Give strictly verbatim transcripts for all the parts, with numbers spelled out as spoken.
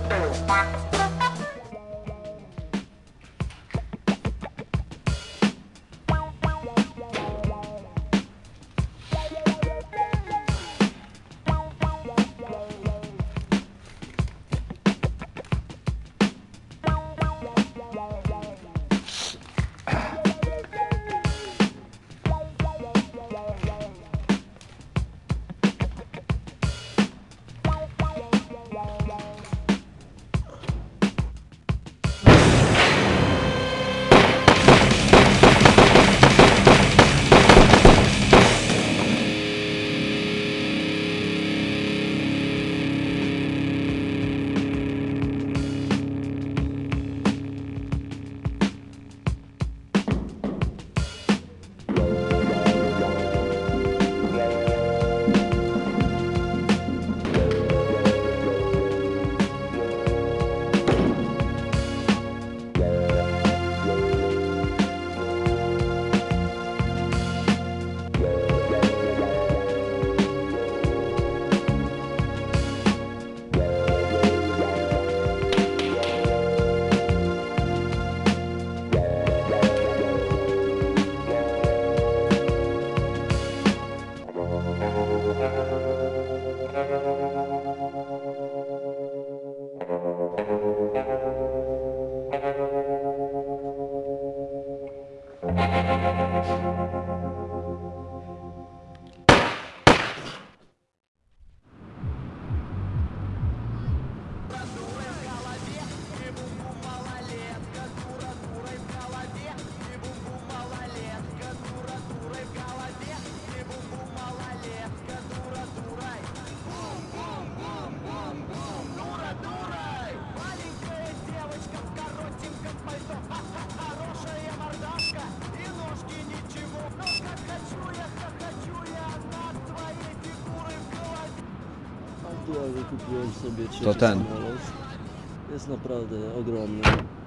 Aktualnie kupiłem sobie trzeci To ten. samolot. Jest naprawdę ogromny.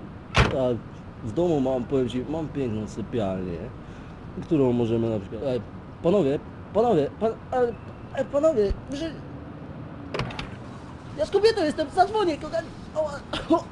Tak, w domu mam, powiem Ci, mam piękną sypialnię, którą możemy na przykład... E, panowie, panowie, pan, ale, e, panowie, że... Ja z kobietą jestem, zadzwonię, kochani. O, o.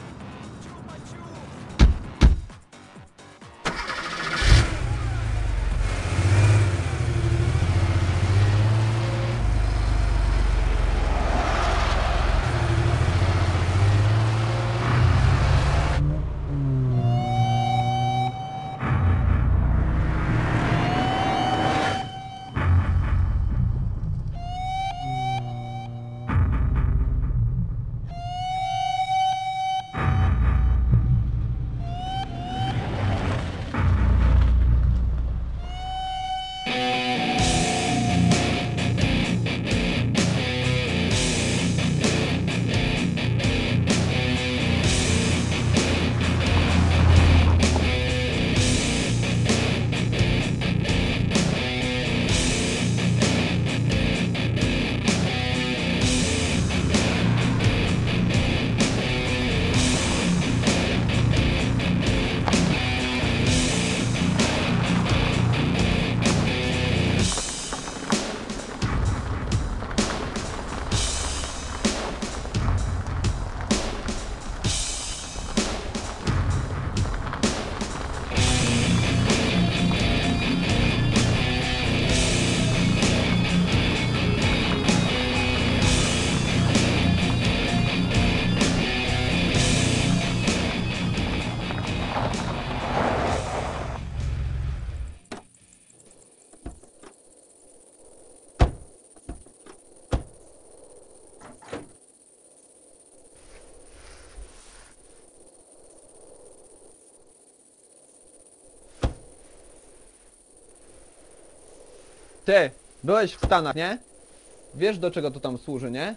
Ty, byłeś w Stanach, nie? Wiesz, do czego to tam służy, nie?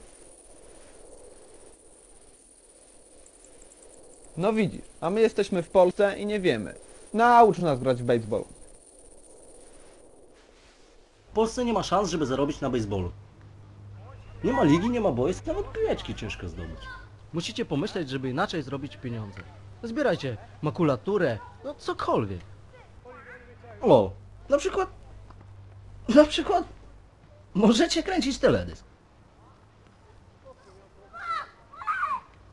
No widzisz, a my jesteśmy w Polsce i nie wiemy. Naucz nas grać w baseball. W Polsce nie ma szans, żeby zarobić na baseballu. Nie ma ligi, nie ma boisk, nawet piłeczki ciężko zdobyć. Musicie pomyśleć, żeby inaczej zrobić pieniądze. Zbierajcie makulaturę, no cokolwiek. O, na przykład... Na przykład... Możecie kręcić teledysk.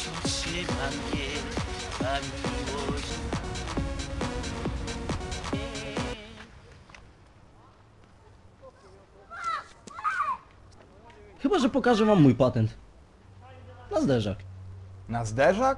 Trzyma mnie ta miłość. Chyba, że pokażę wam mój patent. Na zderzak. Na zderzak?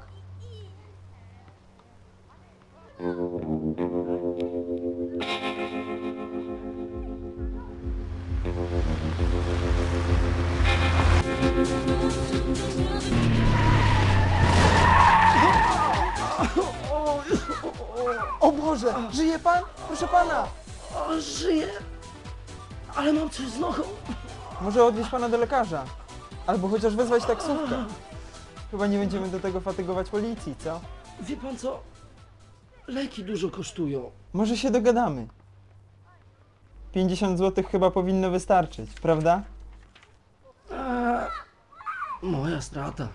O Boże! Żyje pan? Proszę pana! O, żyję. Ale mam coś z nogą. Może odwieźć pana do lekarza. Albo chociaż wezwać taksówkę. Chyba nie będziemy do tego fatygować policji, co? Wie pan co? Leki dużo kosztują. Może się dogadamy. pięćdziesiąt złotych chyba powinno wystarczyć, prawda? Eee, moja strata.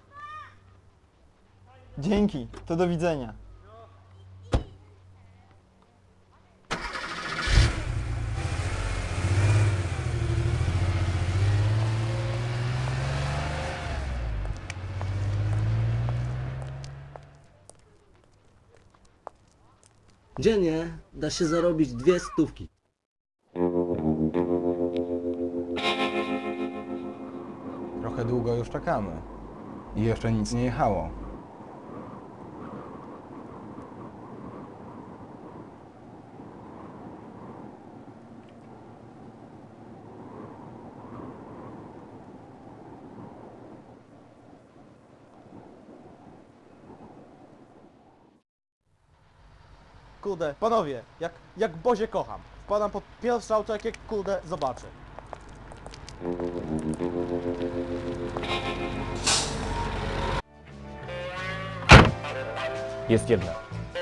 Dzięki, to do widzenia. Dziennie da się zarobić dwie stówki. Trochę długo już czekamy. I jeszcze nic nie jechało. Kurde, panowie, jak, jak Bozie kocham. Wpadam pod pierwsze auto, jakie kurde zobaczę. Jest jedna.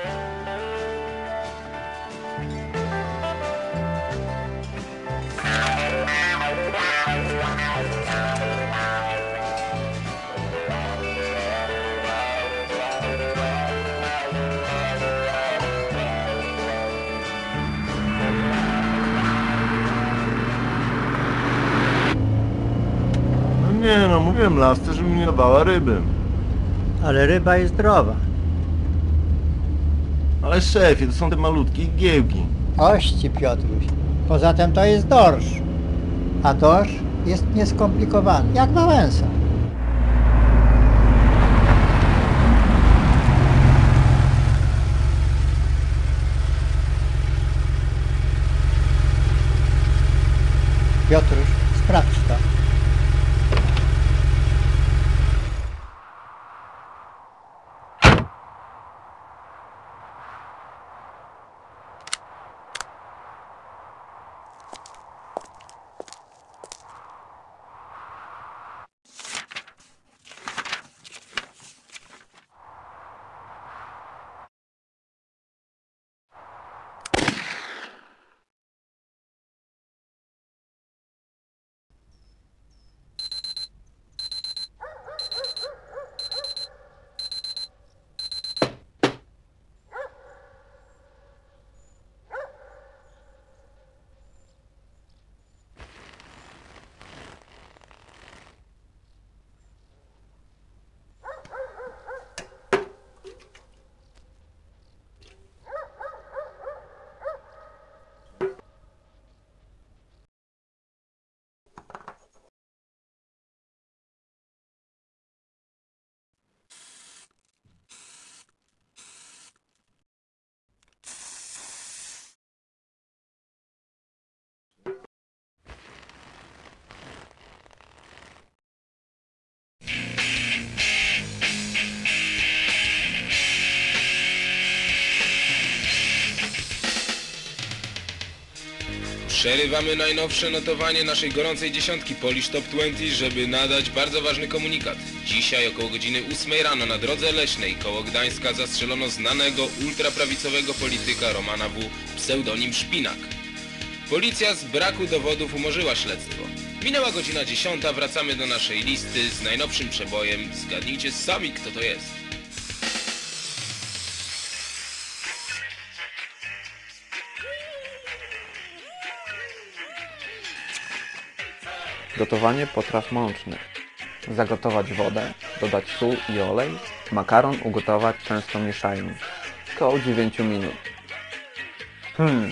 No nie no, mówiłem lasce, żeby mi dawała ryby. Ale ryba jest zdrowa. Ale szefie, to są te malutkie igiełki. Ości, Piotruś. Poza tym to jest dorsz. A dorsz jest nieskomplikowany, jak Wałęsa. Piotruś, sprawdź to. Przerywamy najnowsze notowanie naszej gorącej dziesiątki Polish Top dwadzieścia, żeby nadać bardzo ważny komunikat. Dzisiaj około godziny ósmej rano na drodze leśnej koło Gdańska zastrzelono znanego ultraprawicowego polityka Romana W., pseudonim Szpinak. Policja z braku dowodów umorzyła śledztwo. Minęła godzina dziesiąta, wracamy do naszej listy z najnowszym przebojem. Zgadnijcie sami, kto to jest. Gotowanie potraw mącznych. Zagotować wodę, dodać sól i olej. Makaron ugotować często mieszając. Koło dziewięć minut. Hmm.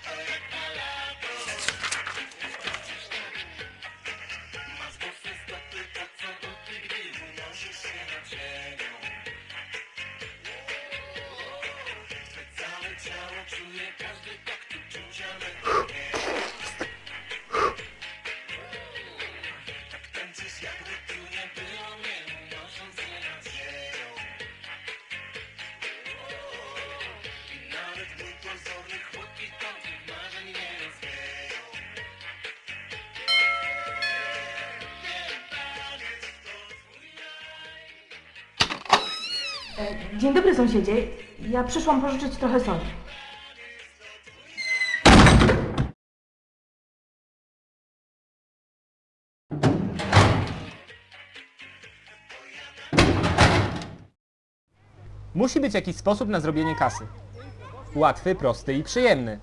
Dzień dobry, sąsiedzie. Ja przyszłam pożyczyć trochę soli. Musi być jakiś sposób na zrobienie kasy. Łatwy, prosty i przyjemny.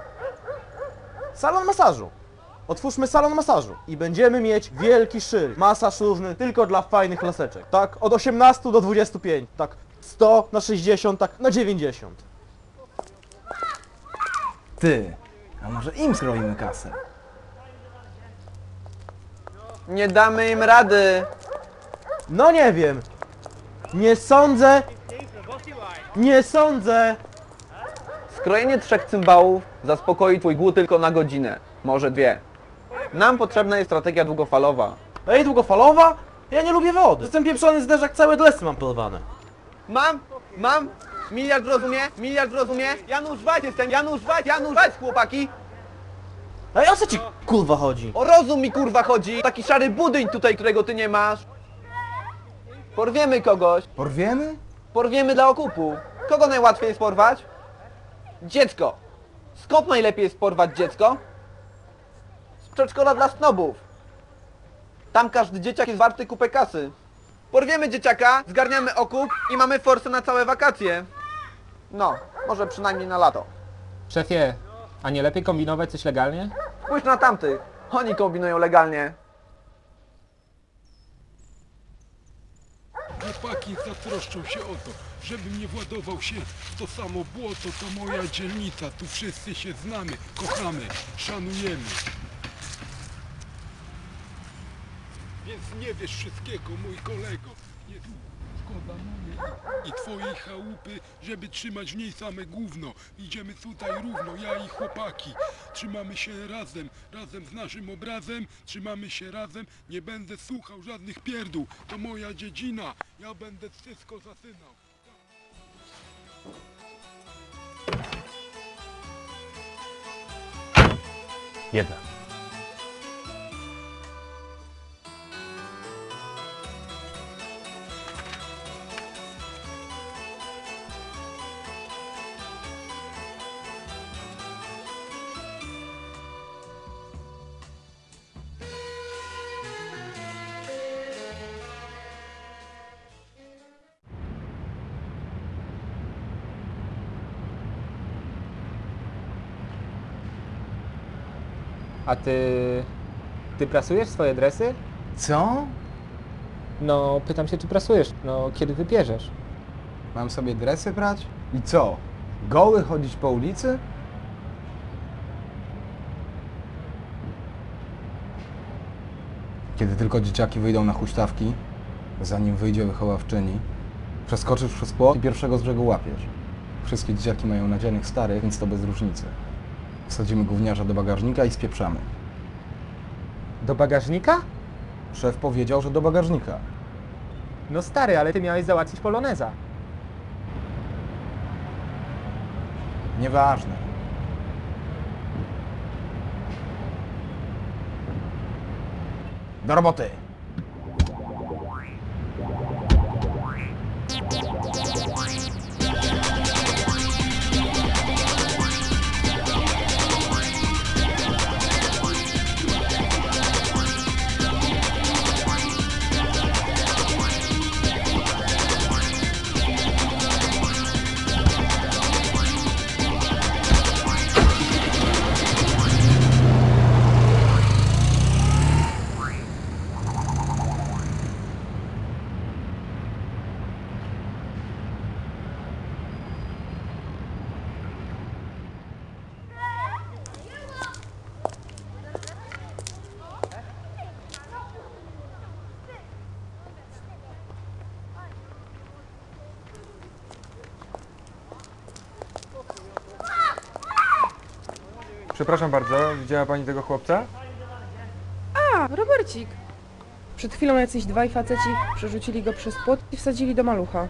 Salon masażu. Otwórzmy salon masażu i będziemy mieć wielki szyld. Masaż różny tylko dla fajnych laseczek. Tak, od osiemnastu do dwudziestu pięciu. Tak, sto na sześćdziesiąt, tak na dziewięćdziesiąt. Ty, a może im zrobimy kasę? Nie damy im rady. No nie wiem. Nie sądzę. Nie sądzę. Skrojenie trzech cymbałów zaspokoi twój głód tylko na godzinę, może dwie. Nam potrzebna jest strategia długofalowa. Ej, długofalowa? Ja nie lubię wody. Jestem pieprzony zderzak, całe dresy mam polowane. Mam, mam, miliard rozumie, miliard rozumie. Janusz Wajt jestem, Janusz Wajt, Janusz Wajt, chłopaki. Ej, o co ci kurwa chodzi? O rozum mi kurwa chodzi, taki szary budyń tutaj, którego ty nie masz. Porwiemy kogoś, Porwiemy? porwiemy dla okupu. Kogo najłatwiej jest porwać? Dziecko. Skąd najlepiej jest porwać dziecko? Z przedszkola dla snobów. Tam każdy dzieciak jest warty kupę kasy. Porwiemy dzieciaka, zgarniamy okup i mamy forsę na całe wakacje. No, może przynajmniej na lato. Szefie, a nie lepiej kombinować coś legalnie? Spójrz na tamtych. Oni kombinują legalnie. Chłopaki zatroszczą się o to, żebym nie władował się w to samo błoto, to moja dzielnica, tu wszyscy się znamy, kochamy, szanujemy. Więc nie wiesz wszystkiego, mój kolego. Nie, szkoda mamy i twojej chałupy, żeby trzymać w niej same gówno. Idziemy tutaj równo, ja i chłopaki. Trzymamy się razem, razem z naszym obrazem, trzymamy się razem. Nie będę słuchał żadnych pierdół, to moja dziedzina. Ja będę wszystko zasynał. Jedna. A ty... Ty prasujesz swoje dresy? Co? No, pytam się, czy prasujesz. No, kiedy wypierzesz? Mam sobie dresy brać? I co? Goły chodzić po ulicy? Kiedy tylko dzieciaki wyjdą na huśtawki, zanim wyjdzie wychowawczyni, przeskoczysz przez płot i pierwszego z brzegu łapiesz. Wszystkie dzieciaki mają nadzianych starych, więc to bez różnicy. Wsadzimy gówniarza do bagażnika i spieprzamy. Do bagażnika? Szef powiedział, że do bagażnika. No stary, ale ty miałeś załatwić poloneza. Nieważne. Do roboty! Przepraszam bardzo, widziała pani tego chłopca? A, Robercik. Przed chwilą jacyś dwaj faceci przerzucili go przez płot i wsadzili do malucha.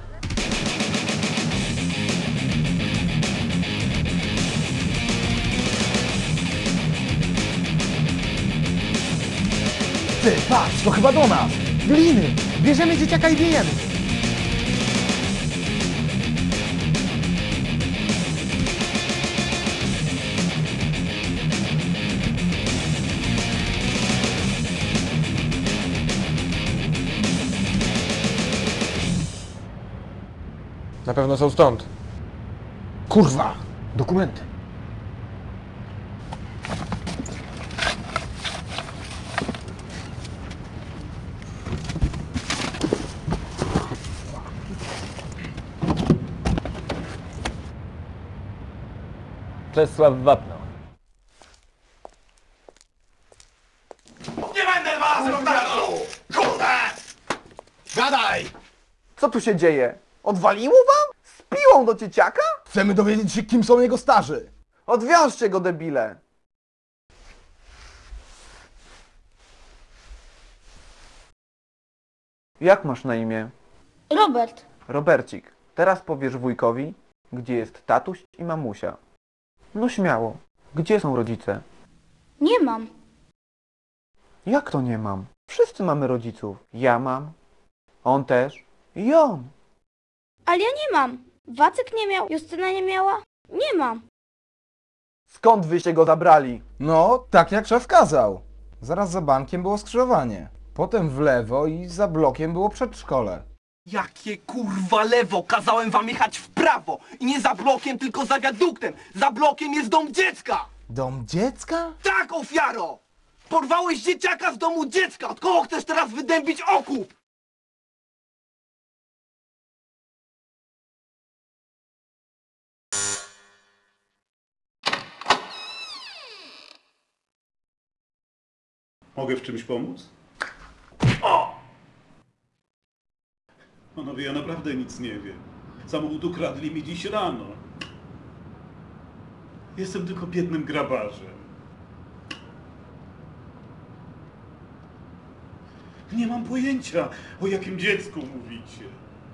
Ty, patrz, to chyba do nas! Gliny! Bierzemy dzieciaka i bijemy! Na pewno są stąd. Kurwa! Dokumenty! Czesław Wapno. Nie będę was rozdarzał! Kurde! Gadaj! Co tu się dzieje? Odwaliło wam? Z piłą do dzieciaka? Chcemy dowiedzieć się, kim są jego starzy. Odwiążcie go, debile! Jak masz na imię? Robert. Robercik. Teraz powiesz wujkowi, gdzie jest tatuś i mamusia. No śmiało. Gdzie są rodzice? Nie mam. Jak to nie mam? Wszyscy mamy rodziców. Ja mam. On też. I on. Ale ja nie mam. Wacek nie miał, Justyna nie miała. Nie mam. Skąd wyście go zabrali? No, tak jak szef kazał. Zaraz za bankiem było skrzyżowanie. Potem w lewo i za blokiem było przedszkole. Jakie kurwa lewo? Kazałem wam jechać w prawo! I nie za blokiem, tylko za wiaduktem! Za blokiem jest dom dziecka! Dom dziecka? Tak, ofiaro! Porwałeś dzieciaka z domu dziecka! Od kogo chcesz teraz wydębić okup? Mogę w czymś pomóc? O! Panowie, ja naprawdę nic nie wiem. Samochód ukradli mi dziś rano. Jestem tylko biednym grabarzem. Nie mam pojęcia, o jakim dziecku mówicie.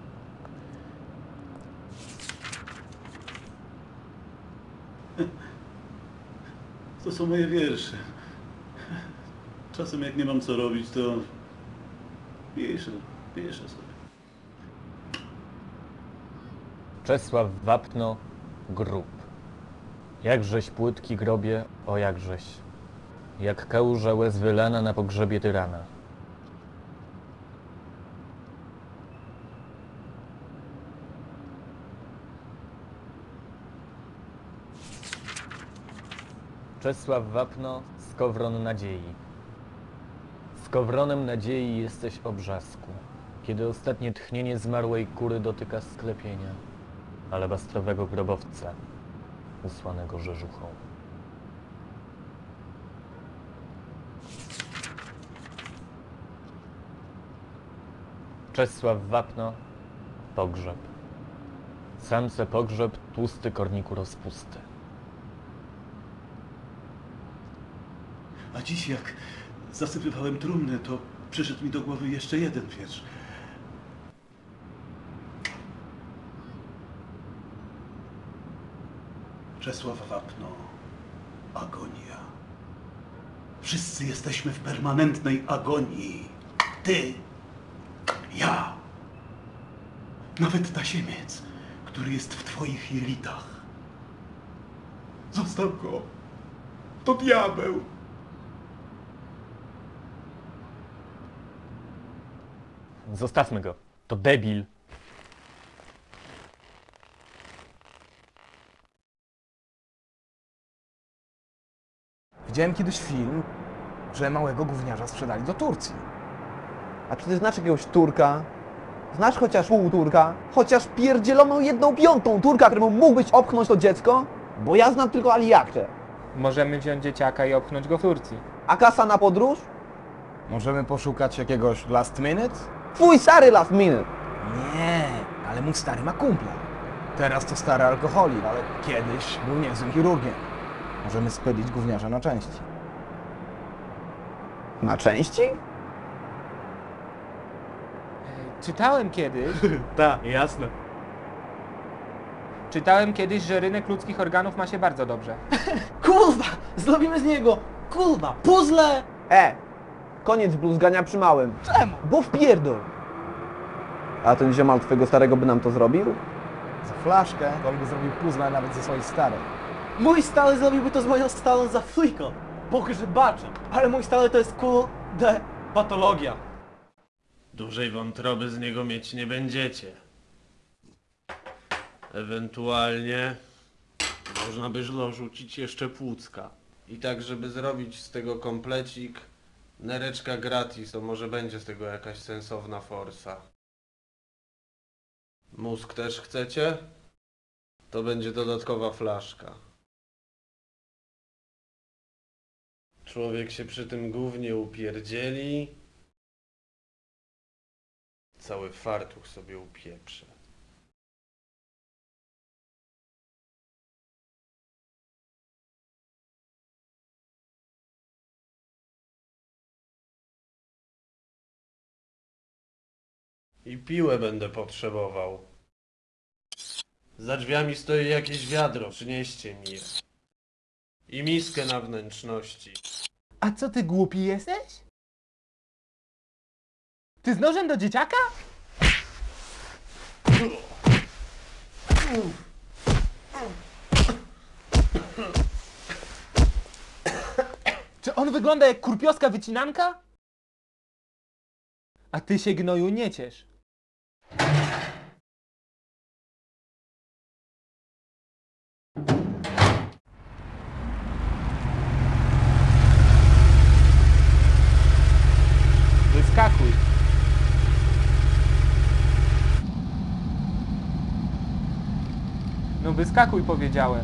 To są moje wiersze. Czasem jak nie mam co robić, to piszę, piszę sobie. Czesław Wapno, grób. Jakżeś płytki grobie, o jakżeś. Jak kałuża łez wylana na pogrzebie tyrana. Czesław Wapno, skowron nadziei. Skowronem nadziei jesteś obrzasku, kiedy ostatnie tchnienie zmarłej kury dotyka sklepienia alabastrowego grobowca, usłanego rzeżuchą. Czesław Wapno, pogrzeb. Samce pogrzeb, tłusty korniku rozpusty. A dziś jak zasypywałem trumnę, to przyszedł mi do głowy jeszcze jeden wiersz. Czesław Wapno, agonia. Wszyscy jesteśmy w permanentnej agonii. Ty, ja, nawet tasiemiec, który jest w twoich jelitach. Zostaw go, to diabeł. Zostawmy go. To debil. Widziałem kiedyś film, że małego gówniarza sprzedali do Turcji. A czy ty znasz jakiegoś Turka? Znasz chociaż pół Turka? Chociaż pierdzieloną jedną piątą Turka, któremu mógłbyś opchnąć to dziecko? Bo ja znam tylko Alijaktę. Możemy wziąć dzieciaka i opchnąć go w Turcji. A kasa na podróż? Możemy poszukać jakiegoś last minute? Twój stary last minute. Nie, ale mój stary ma kumpla. Teraz to stary alkoholik, ale kiedyś był niezłym chirurgiem. Możemy spylić gówniarza na części. Na części? Czytałem kiedyś... Tak, jasne. Czytałem kiedyś, że rynek ludzkich organów ma się bardzo dobrze. Kurwa! Zrobimy z niego, kurwa, puzzle! E! Koniec bluzgania przy małym. Czemu? Bo wpierdol! A ten ziomal twojego starego by nam to zrobił? Za flaszkę to on by zrobił puzzle nawet ze swoich starych. Mój stary zrobiłby to z moją starą za fryjką. Pogrzebacza. Ale mój stary to jest kurde patologia. Dużej wątroby z niego mieć nie będziecie. Ewentualnie można by rzucić jeszcze płucka. I tak, żeby zrobić z tego komplecik, nereczka gratis, to może będzie z tego jakaś sensowna forsa. Mózg też chcecie? To będzie dodatkowa flaszka. Człowiek się przy tym gównie upierdzieli, cały fartuch sobie upieprze. I piłę będę potrzebował. Za drzwiami stoi jakieś wiadro, przynieście mi je. I miskę na wnętrzności. A co ty głupi jesteś? Ty z nożem do dzieciaka? Czy on wygląda jak kurpioska wycinanka? A ty się, gnoju, nie ciesz. Wyskakuj. No wyskakuj, powiedziałem.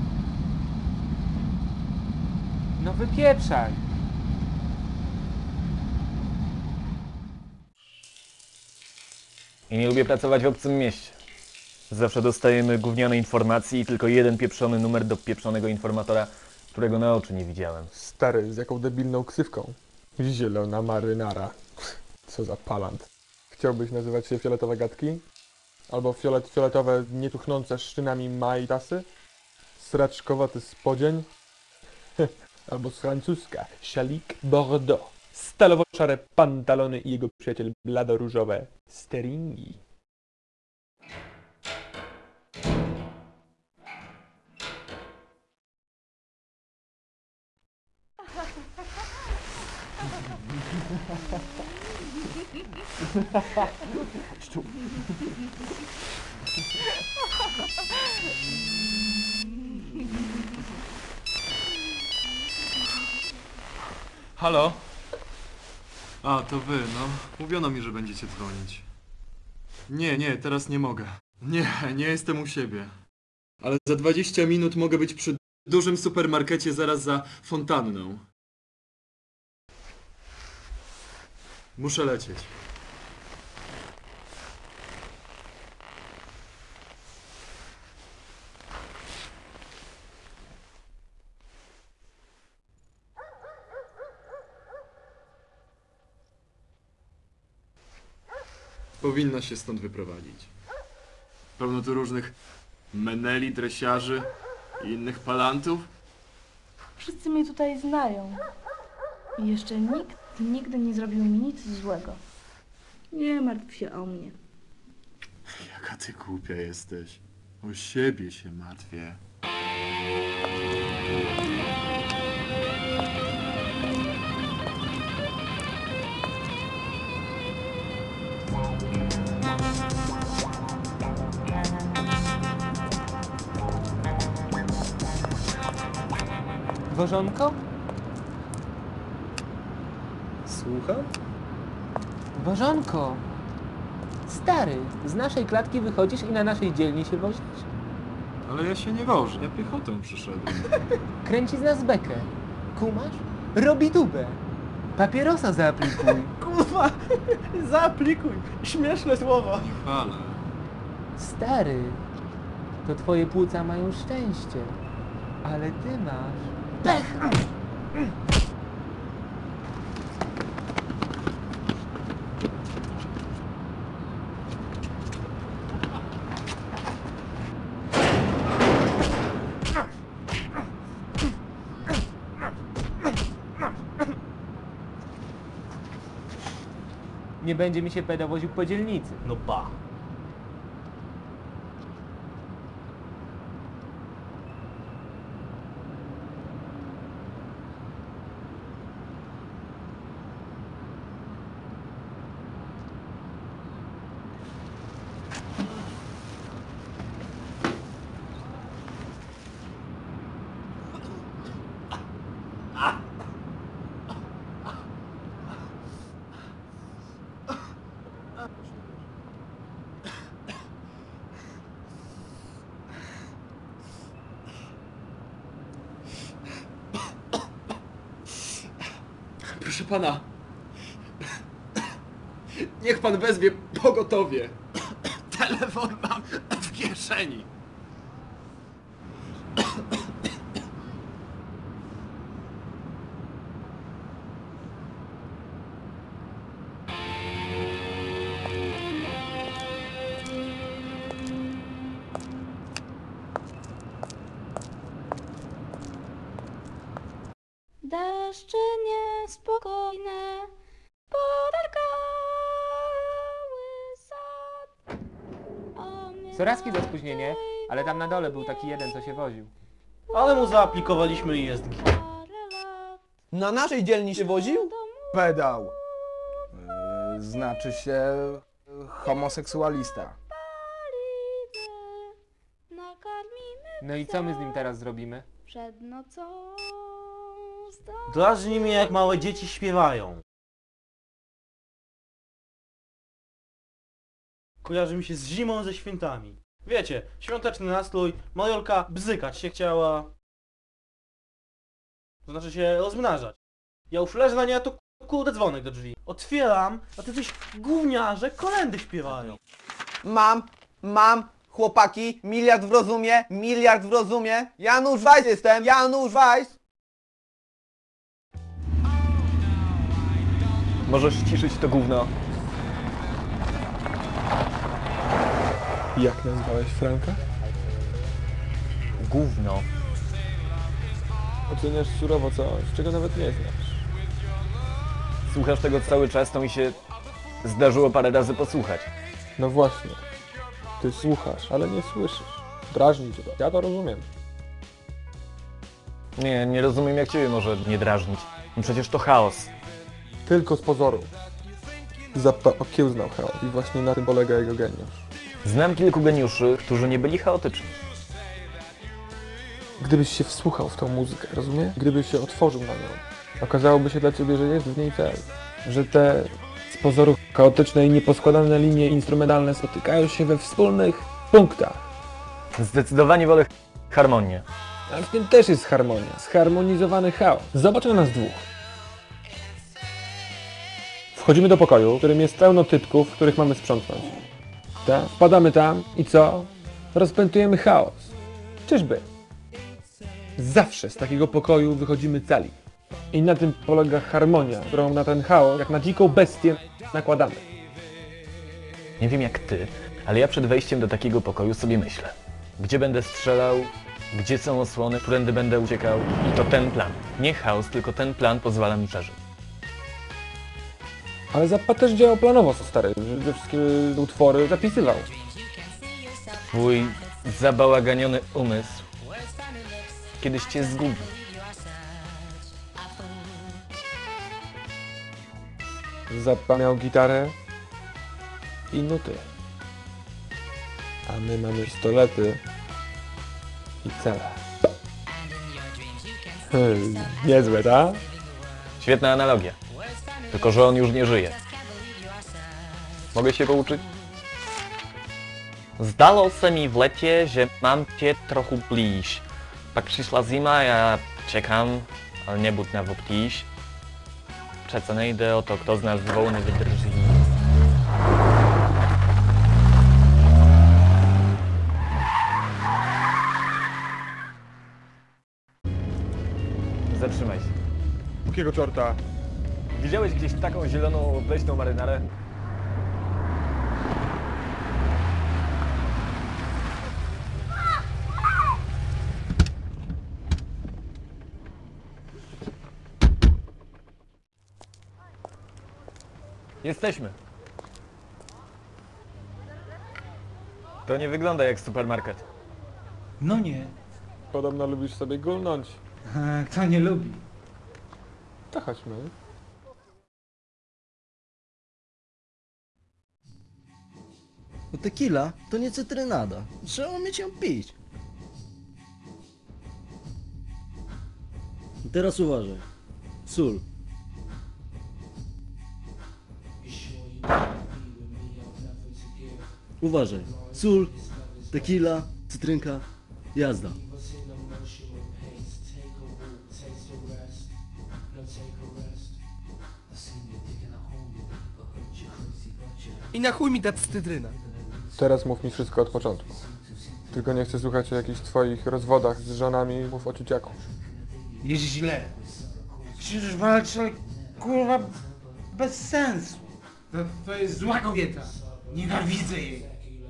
No wypieprzaj. I nie lubię pracować w obcym mieście. Zawsze dostajemy gówniane informacje i tylko jeden pieprzony numer do pieprzonego informatora, którego na oczy nie widziałem. Stary, z jaką debilną ksywką. Zielona marynara. Co za palant. Chciałbyś nazywać się Fioletowe Gadki? Albo fiolet, fioletowe, nietuchnące szczynami majtasy? Sraczkowaty spodzień? Albo z francuska Chalik Bordeaux. Stalowo-szare pantalony i jego przyjaciel bladoróżowe steringi. Halo? A, to wy, no. Mówiono mi, że będziecie dzwonić. Nie, nie, teraz nie mogę. Nie, nie jestem u siebie. Ale za dwadzieścia minut mogę być przy dużym supermarkecie zaraz za fontanną. Muszę lecieć. Powinna się stąd wyprowadzić. Pełno tu różnych meneli, dresiarzy i innych palantów. Wszyscy mnie tutaj znają. I jeszcze nikt nigdy nie zrobił mi nic złego. Nie martw się o mnie. Jaka ty głupia jesteś. O siebie się martwię. Wożonko? Słucham? Wożonko! Stary, z naszej klatki wychodzisz i na naszej dzielni się wozisz? Ale ja się nie wożę, ja piechotą przyszedłem. Kręci z nas bekę. Kumasz? Robi dubę. Papierosa zaaplikuj. Kurwa, zaaplikuj. Śmieszne słowo. Ale... Stary, to twoje płuca mają szczęście. Ale ty masz. Pech! Nie będzie mi się pedał woził po dzielnicy. No ba. Proszę pana. Niech pan wezwie pogotowie. Telefon mam w kieszeni. Deszcze niespokojne potargały sad. A my Soracki za spóźnienie, ale tam na dole był taki jeden, co się woził. Ale mu zaaplikowaliśmy i jest git. Na naszej dzielni się woził? Pedał. Yy, znaczy się homoseksualista. nakarmimy No i co my z nim teraz zrobimy? przed nocą. Drażni mnie, jak małe dzieci śpiewają. Kojarzy mi się z zimą, ze świętami. Wiecie, świąteczny nastrój, Majolka bzykać się chciała. To znaczy się rozmnażać. Ja już leżę na niej, a to kurde dzwonek do drzwi. Otwieram, a ty coś gówniarze kolędy śpiewają. Mam, mam, chłopaki, miliard w rozumie, miliard w rozumie. Janusz Weiss jestem, Janusz Weiss. Możesz ściszyć to gówno. Jak nazwałeś Franka? Gówno. Oceniasz surowo coś, czego nawet nie znasz. Słuchasz tego cały czas, to mi się zdarzyło parę razy posłuchać. No właśnie. Ty słuchasz, ale nie słyszysz. Drażni cię to. Ja to rozumiem. Nie, nie rozumiem jak ciebie może nie drażnić. No przecież to chaos. Tylko z pozoru. Zappa okiełznał chaos i właśnie na tym polega jego geniusz. Znam kilku geniuszy, którzy nie byli chaotyczni. Gdybyś się wsłuchał w tą muzykę, rozumiesz? Gdybyś się otworzył na nią, okazałoby się dla ciebie, że jest w niej cel. Że te z pozoru chaotyczne i nieposkładane linie instrumentalne spotykają się we wspólnych punktach. Zdecydowanie wolę harmonię. A w tym też jest harmonia, zharmonizowany chaos. Zobacz na nas dwóch. Wchodzimy do pokoju, w którym jest pełno typków, których mamy sprzątnąć. Tak? Wpadamy tam i co? Rozpętujemy chaos. Czyżby? Zawsze z takiego pokoju wychodzimy cali. I na tym polega harmonia, którą na ten chaos, jak na dziką bestię, nakładamy. Nie wiem jak ty, ale ja przed wejściem do takiego pokoju sobie myślę. Gdzie będę strzelał, gdzie są osłony, którędy będę uciekał. I to ten plan. Nie chaos, tylko ten plan pozwala mi przeżyć. Ale Zappa też działał planowo, co stary, że te wszystkie utwory zapisywał. Twój zabałaganiony umysł kiedyś cię zgubi. Zappa miał gitarę i nuty. A my mamy pistolety i cele. Hmm, niezłe, tak? Świetna analogia. Tylko że on już nie żyje. Mogę się pouczyć? Zdało se mi w lecie, że mam cię trochę bliż. Tak przyszła zima, ja czekam, ale nie budź na woptiś. Przece nie idę o to, kto z nas wolny wydrży. Jakiego czorta? Widziałeś gdzieś taką zieloną, leśną marynarę? Jesteśmy. To nie wygląda jak supermarket. No nie. Podobno lubisz sobie gulnąć. Kto nie lubi? To chodźmy. No tequila to nie cytrynada. Trzeba umieć ją pić. I teraz uważaj. Sól. Uważaj. Sól, tequila, cytrynka, jazda. I na chuj mi ta cytryna. Teraz mów mi wszystko od początku. Tylko nie chcę słuchać o jakichś twoich rozwodach z żonami, mów o ciuciaku. Jest źle. Krzyżysz walczy, ale kurwa bez sensu. To, to jest zła kobieta. Nienawidzę jej.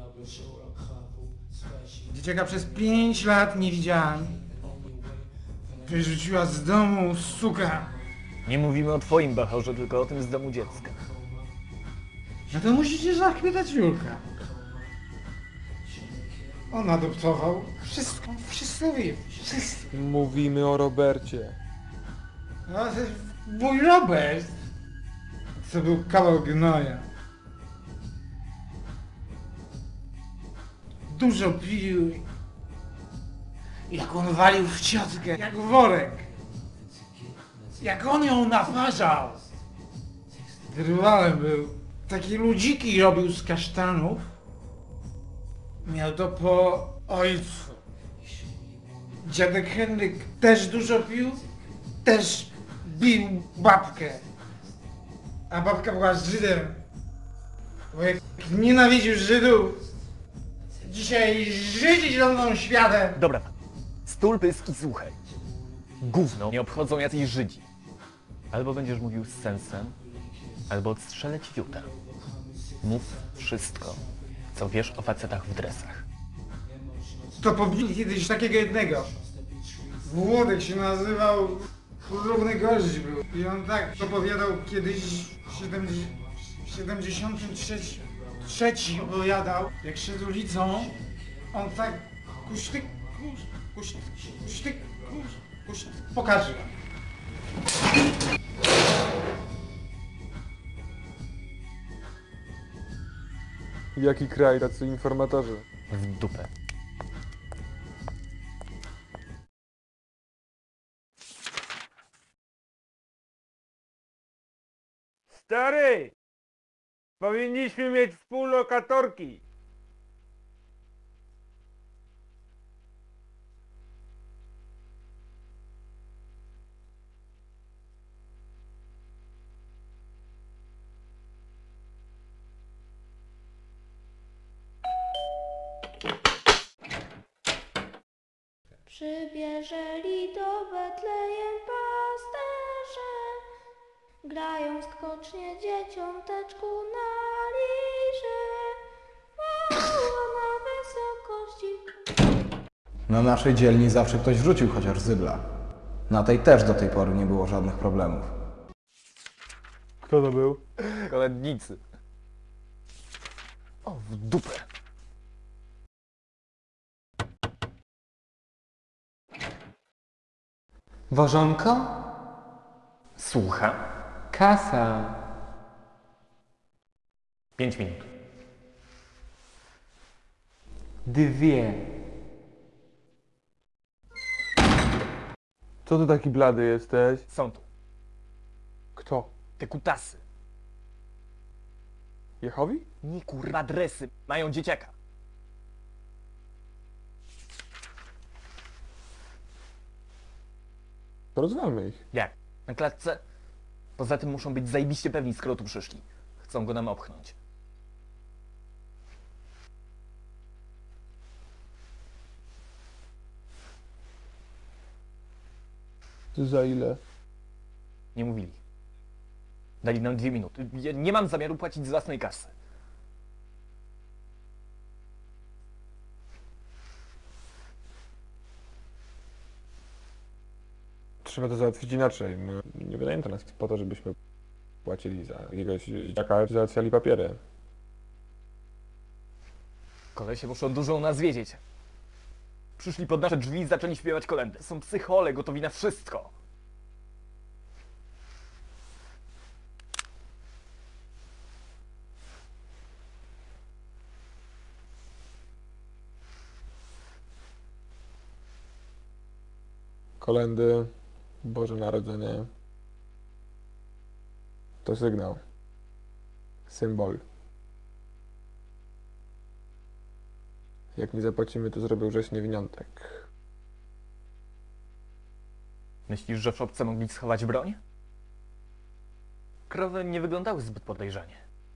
Dzieciaka przez pięć lat nie widziałem. Wyrzuciła z domu, suka. Nie mówimy o twoim bachorze, tylko o tym z domu dziecka. No to musicie zachwytać Julka. On adoptował wszystko, wszystko wie, wszystko. Mówimy o Robercie. No to jest mój Robert. To był kawał gnoja. Dużo pił. Jak on walił w ciotkę, jak worek. Jak on ją naparzał. Drwalem był. Takie ludziki robił z kasztanów. Miał to po ojcu. Dziadek Henryk też dużo pił, też bił babkę. A babka była Żydem. Bo jak nienawidził Żydów, dzisiaj Żydzi rządzą światem. Dobra, stul, pysk i słuchaj. Gówno nie obchodzą jacyś Żydzi. Albo będziesz mówił z sensem, albo odstrzelę ci fiuta. Mów wszystko, co wiesz o facetach w dresach. To pobili kiedyś takiego jednego. Włodek się nazywał, równy gość był. I on tak opowiadał kiedyś w siedemdziesiątym trzecim opowiadał, jak szedł ulicą, on tak kuśtyk, kuś, kuśtyk, kuśtyk, kuś, kuśtyk, pokaże. Jaki kraj, tacy informatorzy? W dupę. Stary! Powinniśmy mieć współlokatorki. Przybierzeli do Betlejem pasterze, grają skocznie dzieciąteczku na lirze, mała na wysokości. Na naszej dzielni zawsze ktoś rzucił chociaż zydla. Na tej też do tej pory nie było żadnych problemów. Kto to był? Kolędnicy. O, w dupę. Ważonko? Słucham. Kasa. Pięć minut. Dwie. Co ty taki blady jesteś? Są tu. Kto? Te kutasy. Jehowi? Nie kurwa dresy. Mają dzieciaka. To rozwalmy ich. Jak? Na klatce? Poza tym muszą być zajebiście pewni, skoro tu przyszli. Chcą go nam opchnąć. Ty za ile? Nie mówili. Dali nam dwie minuty. Ja nie mam zamiaru płacić z własnej kasy. Trzeba to załatwić inaczej. No, nie wydaje to nas po to, żebyśmy płacili za jakiegoś dziaka, czy załatwiali papiery. Kolesie muszą dużo o nas wiedzieć. Przyszli pod nasze drzwi i zaczęli śpiewać kolędy. Są psychole, gotowi na wszystko. Kolędy, Boże Narodzenie. To sygnał. Symbol. Jak nie zapłacimy, to zrobię rzeź niewiniątek. Myślisz, że w szopce mogli schować broń? Krowy nie wyglądały zbyt podejrzanie.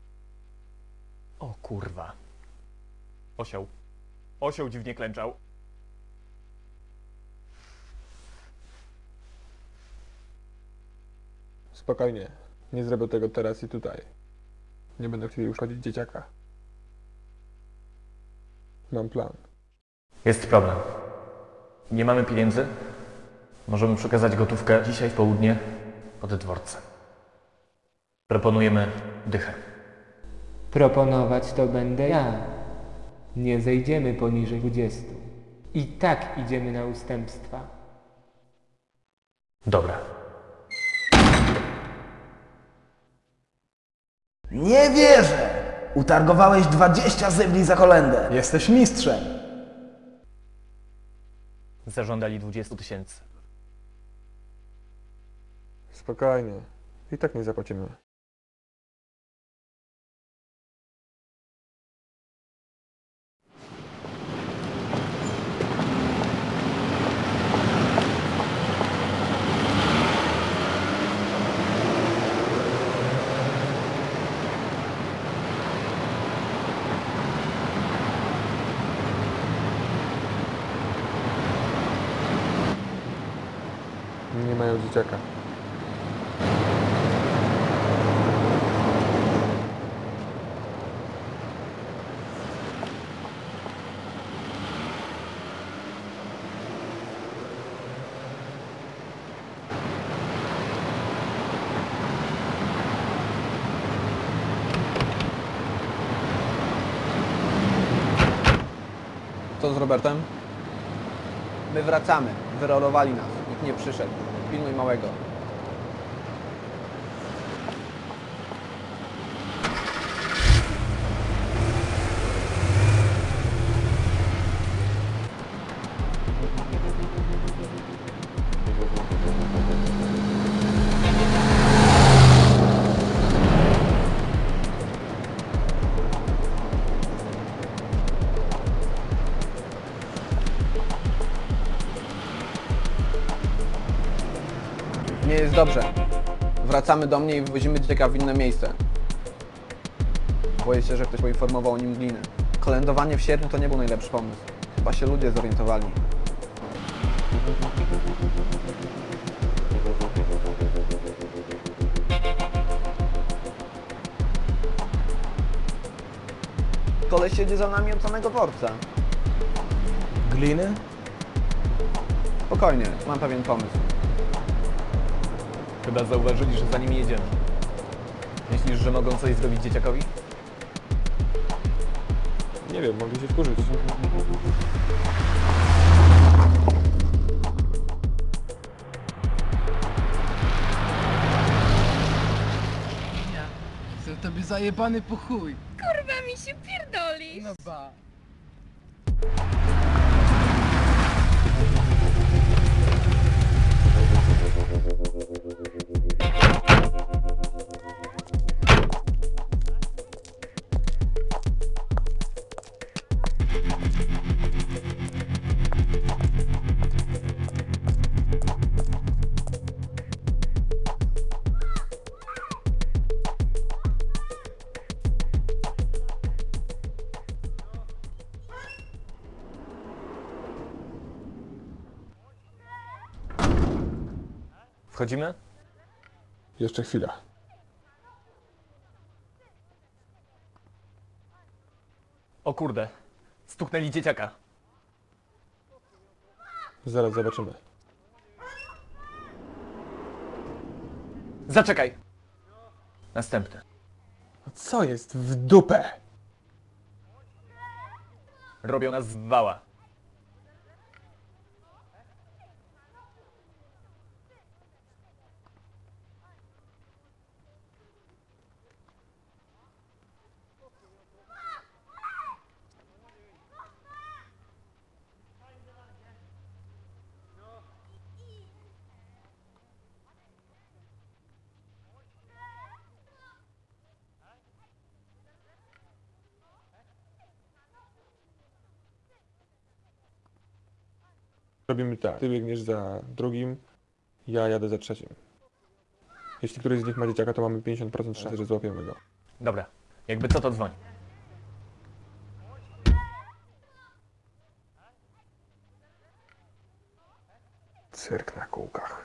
O kurwa. Osioł. Osioł dziwnie klęczał. Spokojnie. Nie zrobię tego teraz i tutaj. Nie będę chcieli uszkodzić dzieciaka. Mam plan. Jest problem. Nie mamy pieniędzy. Możemy przekazać gotówkę dzisiaj w południe pod dworcem. Proponujemy dychę. Proponować to będę ja. Nie zejdziemy poniżej dwudziestu. I tak idziemy na ustępstwa. Dobra. Nie wierzę! Utargowałeś dwadzieścia zybli za kolędę. Jesteś mistrzem. Zażądali dwudziestu tysięcy. Spokojnie. I tak nie zapłacimy. Nie mają dzieciaka. Co z Robertem? My wracamy. Wyrolowali nas. Nikt nie przyszedł. Pilnuj małego. Nie jest dobrze. Wracamy do mnie i wywozimy dzieciaka w inne miejsce. Boję się, że ktoś poinformował o nim gliny. Kolędowanie w sierpniu to nie był najlepszy pomysł. Chyba się ludzie zorientowali. Koleś siedzi za nami od samego dworca. Gliny? Spokojnie, mam pewien pomysł. Chyba zauważyli, że za nimi jedziemy. Myślisz, że mogą coś zrobić dzieciakowi? Nie wiem, mogli się wkurzyć. Chcę tobie zajebany po chuj. Kurwa mi się pierdolisz. No ba. Wchodzimy? Jeszcze chwila. O kurde, stuknęli dzieciaka. Zaraz zobaczymy. Zaczekaj! Następny. Co jest w dupę? Robią nas z wała. Robimy tak. Ty biegniesz za drugim, ja jadę za trzecim. Jeśli któryś z nich ma dzieciaka, to mamy pięćdziesiąt procent szansy, że złapiemy go. Dobra, jakby co to dzwoń. Cyrk na kółkach.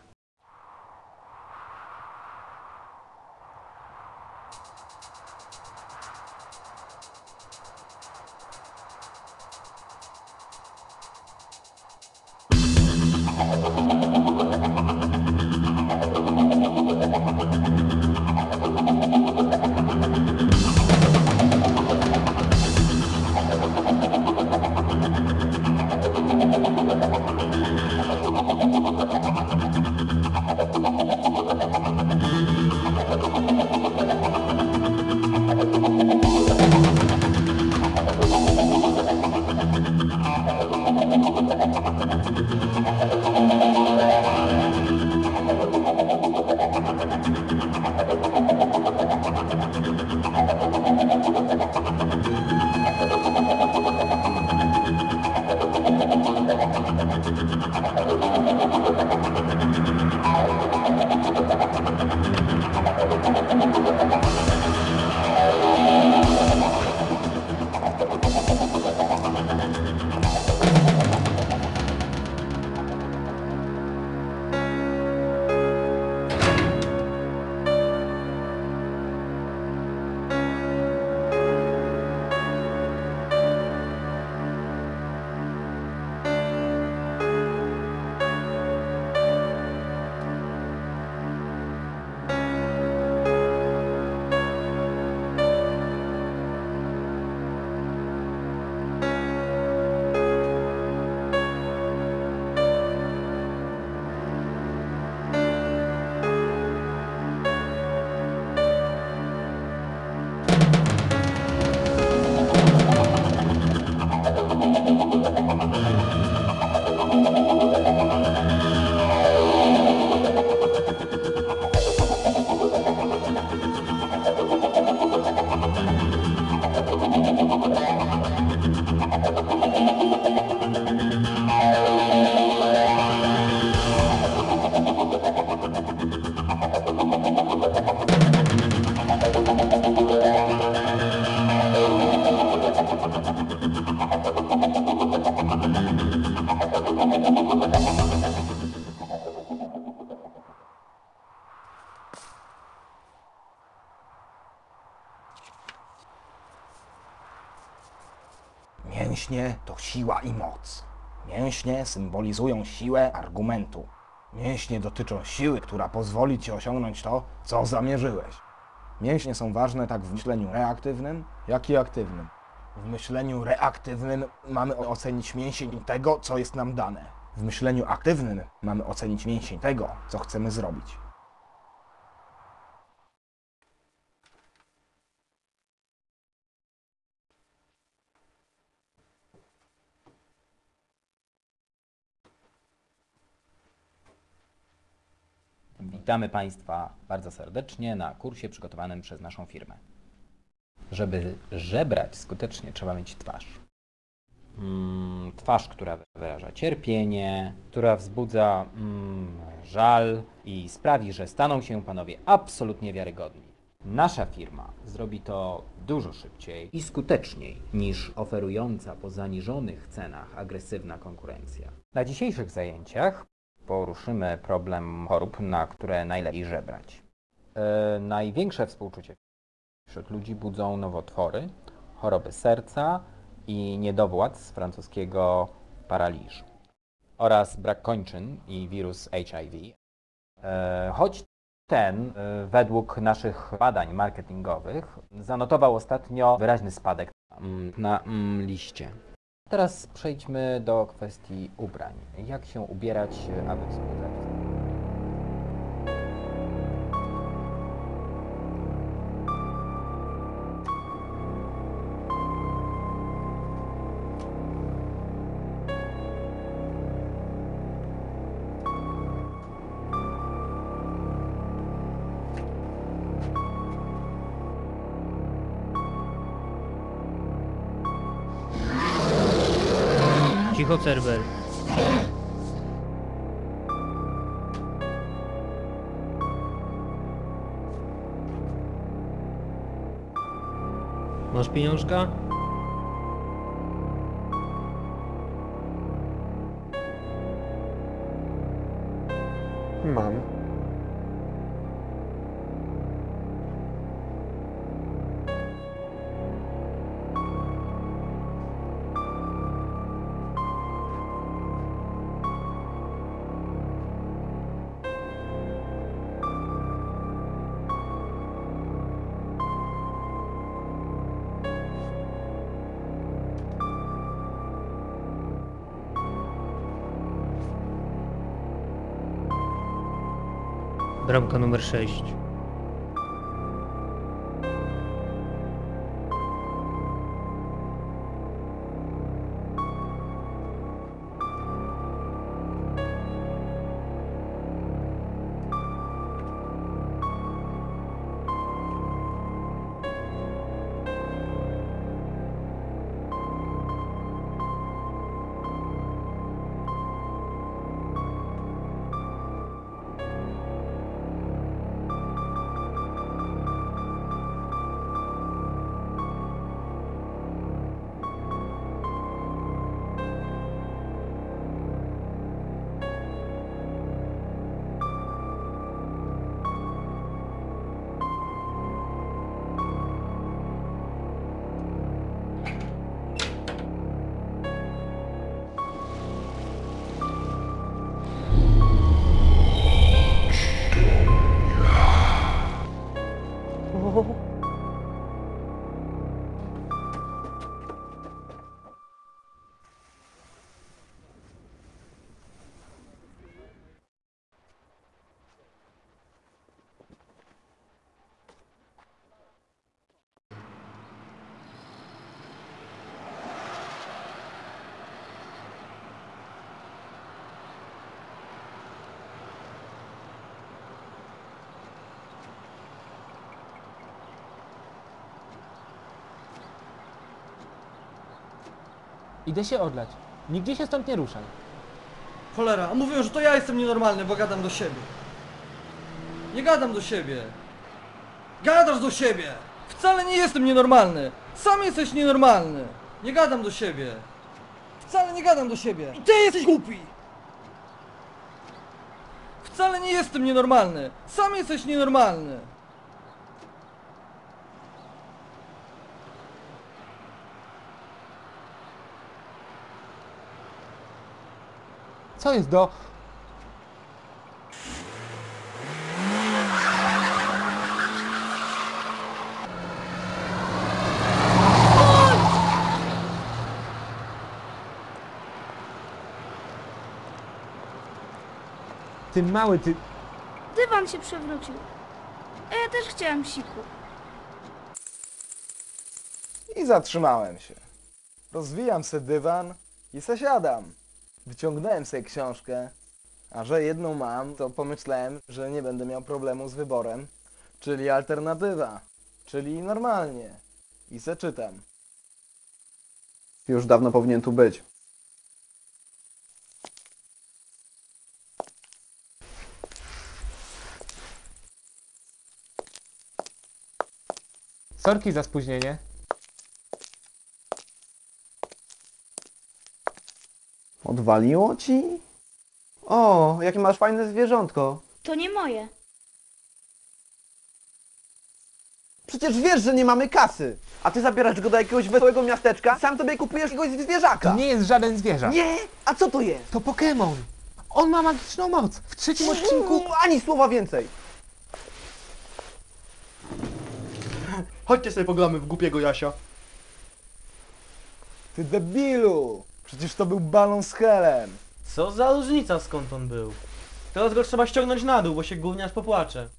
Mięśnie to siła i moc. Mięśnie symbolizują siłę argumentu. Mięśnie dotyczą siły, która pozwoli ci osiągnąć to, co zamierzyłeś. Mięśnie są ważne tak w myśleniu reaktywnym, jak i aktywnym. W myśleniu reaktywnym mamy ocenić mięsień tego, co jest nam dane. W myśleniu aktywnym mamy ocenić mięsień tego, co chcemy zrobić. Witamy Państwa bardzo serdecznie na kursie przygotowanym przez naszą firmę. Żeby żebrać skutecznie, trzeba mieć twarz. Mm, twarz, która wyraża cierpienie, która wzbudza mm, żal i sprawi, że staną się Panowie absolutnie wiarygodni. Nasza firma zrobi to dużo szybciej i skuteczniej niż oferująca po zaniżonych cenach agresywna konkurencja. Na dzisiejszych zajęciach poruszymy problem chorób, na które najlepiej żebrać. E, największe współczucie wśród ludzi budzą nowotwory, choroby serca i niedowład z francuskiego paraliżu oraz brak kończyn i wirus H I V. E, choć ten, e, według naszych badań marketingowych, zanotował ostatnio wyraźny spadek mm, na mm, liście. Teraz przejdźmy do kwestii ubrań. Jak się ubierać, aby wzbudzać? Cicho, serwer. Masz pieniążka? Mam. Bramka numer sześć. Idę się odlać. Nigdzie się stąd nie ruszaj. Cholera, a mówią, że to ja jestem nienormalny, bo gadam do siebie. Nie gadam do siebie. Gadasz do siebie! Wcale nie jestem nienormalny. Sam jesteś nienormalny. Nie gadam do siebie. Wcale nie gadam do siebie. I ty jesteś głupi! Wcale nie jestem nienormalny. Sam jesteś nienormalny. Co jest do... Ty mały, ty... Dywan się przewrócił. A ja też chciałem siku. I zatrzymałem się. Rozwijam se dywan i se siadam. Wyciągnąłem sobie książkę, a że jedną mam, to pomyślałem, że nie będę miał problemu z wyborem, czyli alternatywa, czyli normalnie. I se czytam. Już dawno powinien tu być. Sorki za spóźnienie. Odwaliło ci? O, jakie masz fajne zwierzątko. To nie moje. Przecież wiesz, że nie mamy kasy. A ty zabierasz go do jakiegoś wesołego miasteczka, sam sobie kupujesz jakiegoś zwierzaka. To nie jest żaden zwierzak. Nie? A co to jest? To Pokémon. On ma magiczną moc. W trzecim odcinku... Ani słowa więcej. Chodźcie sobie poglamy w głupiego Jasia. Ty debilu! Przecież to był balon z helem. Co za różnica, skąd on był? Teraz go trzeba ściągnąć na dół, bo się gówniarz popłacze.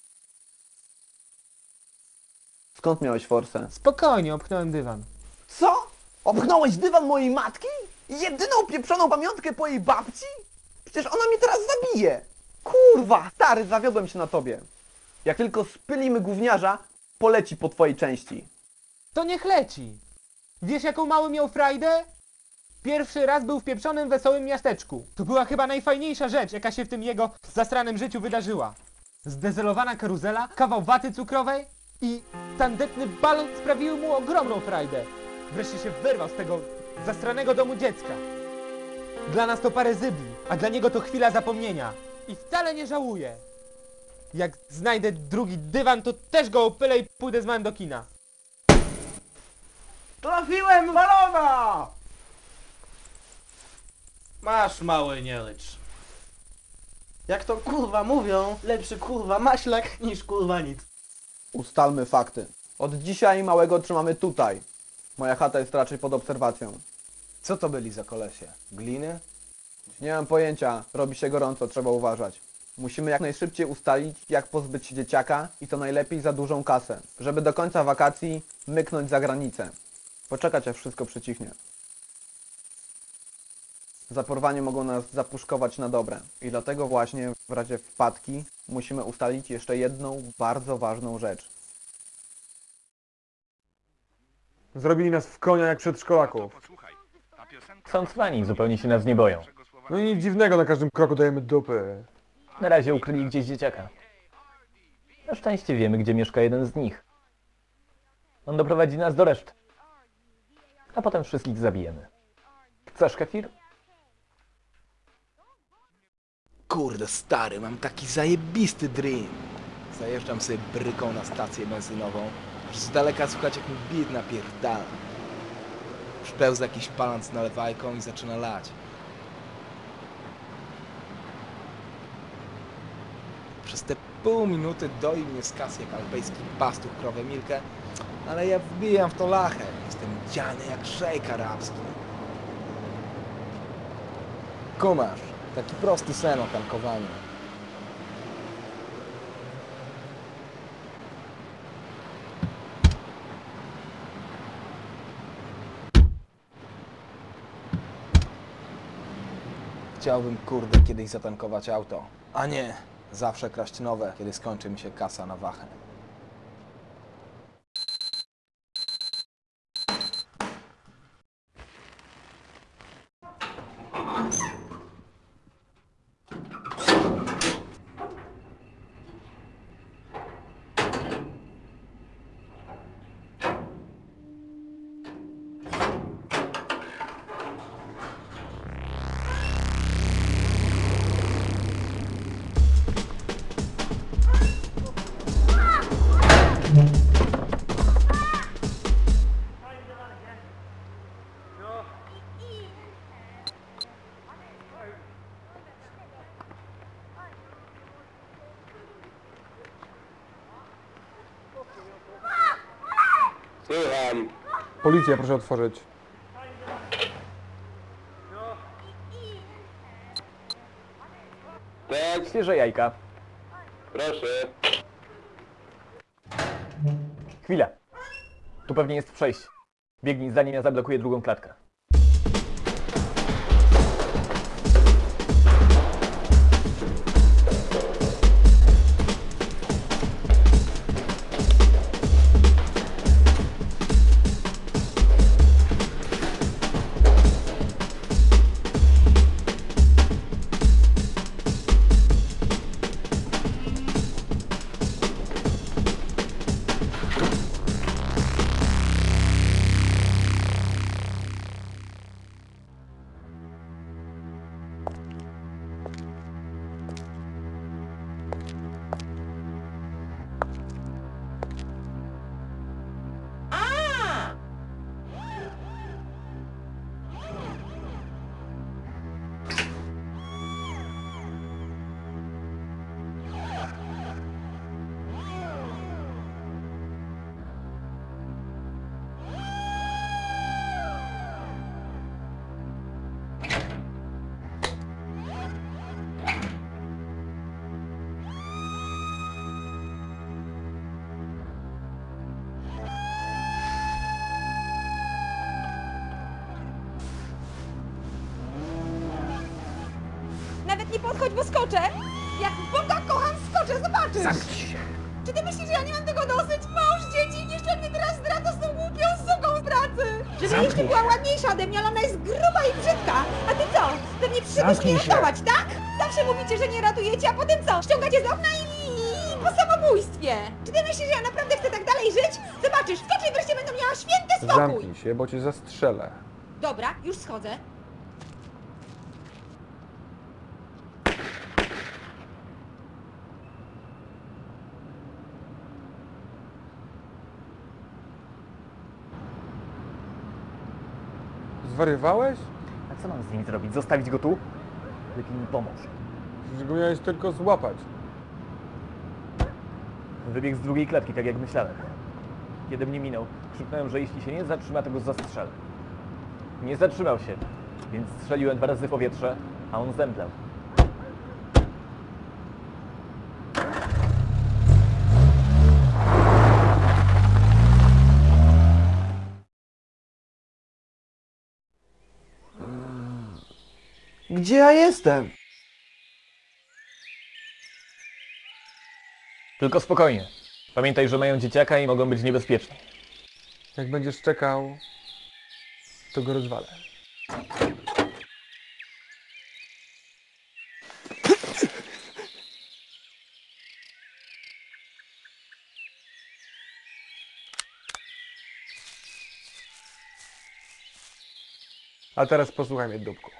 Skąd miałeś forsę? Spokojnie, opchnąłem dywan. Co? Obchnąłeś dywan mojej matki? Jedyną pieprzoną pamiątkę po jej babci? Przecież ona mnie teraz zabije! Kurwa, stary, zawiodłem się na tobie. Jak tylko spylimy gówniarza, poleci po twojej części. To niech leci. Wiesz, jaką mały miał frajdę? Pierwszy raz był w pieprzonym, wesołym miasteczku. To była chyba najfajniejsza rzecz, jaka się w tym jego zastranym życiu wydarzyła. Zdezelowana karuzela, kawał waty cukrowej i tandetny balon sprawiły mu ogromną frajdę. Wreszcie się wyrwał z tego zastranego domu dziecka. Dla nas to parę zybli, a dla niego to chwila zapomnienia. I wcale nie żałuję. Jak znajdę drugi dywan, to też go opylę i pójdę z małym do kina. Trafiłem balona! Masz, mały, nie lecz. Jak to kurwa mówią, lepszy kurwa maślak niż kurwa nic. Ustalmy fakty. Od dzisiaj małego trzymamy tutaj. Moja chata jest raczej pod obserwacją. Co to byli za kolesie? Gliny? Nie mam pojęcia, robi się gorąco, trzeba uważać. Musimy jak najszybciej ustalić, jak pozbyć się dzieciaka i to najlepiej za dużą kasę, żeby do końca wakacji myknąć za granicę. Poczekać, aż wszystko przycichnie. Za porwanie mogą nas zapuszkować na dobre i dlatego właśnie w razie wpadki musimy ustalić jeszcze jedną bardzo ważną rzecz. Zrobili nas w konia jak przedszkolaków. Są cwani, zupełnie się nas nie boją. No i nic dziwnego, na każdym kroku dajemy dupy. Na razie ukryli gdzieś dzieciaka. Na szczęście wiemy, gdzie mieszka jeden z nich. On doprowadzi nas do reszty. A potem wszystkich zabijemy. Chcesz kefir? Kurde stary, mam taki zajebisty dream. Zajeżdżam sobie bryką na stację benzynową, aż z daleka słychać jak mi beat napierdala. Przypełza jakiś palant z nalewajką i zaczyna lać. Przez te pół minuty doi mnie z kasy jak alpejski pastuch krowę Milkę, ale ja wbijam w to lachę. Jestem dziany jak szejk arabski. Kumasz, taki prosty sen o tankowaniu. Chciałbym, kurde, kiedyś zatankować auto, a nie zawsze kraść nowe, kiedy skończy mi się kasa na wachę. Słucham. Policja, proszę otworzyć. Tak, Świeże jajka. proszę. Chwila. Tu pewnie jest przejście. Biegnij zanim ja zablokuję drugą klatkę. nawet nie podchodź, bo skoczę! Jak Boga kocham, skoczę, zobaczysz! Zamknij się. Czy ty myślisz, że ja nie mam tego dosyć? Mąż, dzieci, jeszcze mnie teraz zdradza z tą głupią suką z pracy! Żeby Zamknij jeszcze była ładniejsza ode mnie, ale ona jest gruba i brzydka! A ty co? Pewnie przyszedłeś Zamknij mnie się. ratować, tak? Zawsze mówicie, że nie ratujecie, a potem co? Ściągacie z okna i... i po samobójstwie! Czy ty myślisz, że ja naprawdę chcę tak dalej żyć? Zobaczysz, skoczę i wreszcie będę miała święty spokój! Zamknij się, bo cię zastrzelę. Dobra, już schodzę. Zwariowałeś? A co mam z nim zrobić? Zostawić go tu? Lepiej mi pomóż. Że go miałeś tylko złapać. Wybiegł z drugiej klatki, tak jak myślałem. Kiedy mnie minął, krzyknąłem, że jeśli się nie zatrzyma, to go zastrzelę. Nie zatrzymał się, więc strzeliłem dwa razy w powietrze, a on zemdlał. Gdzie ja jestem? Tylko spokojnie. Pamiętaj, że mają dzieciaka i mogą być niebezpieczni. Jak będziesz czekał, to go rozwalę. A teraz posłuchaj mnie, dupku.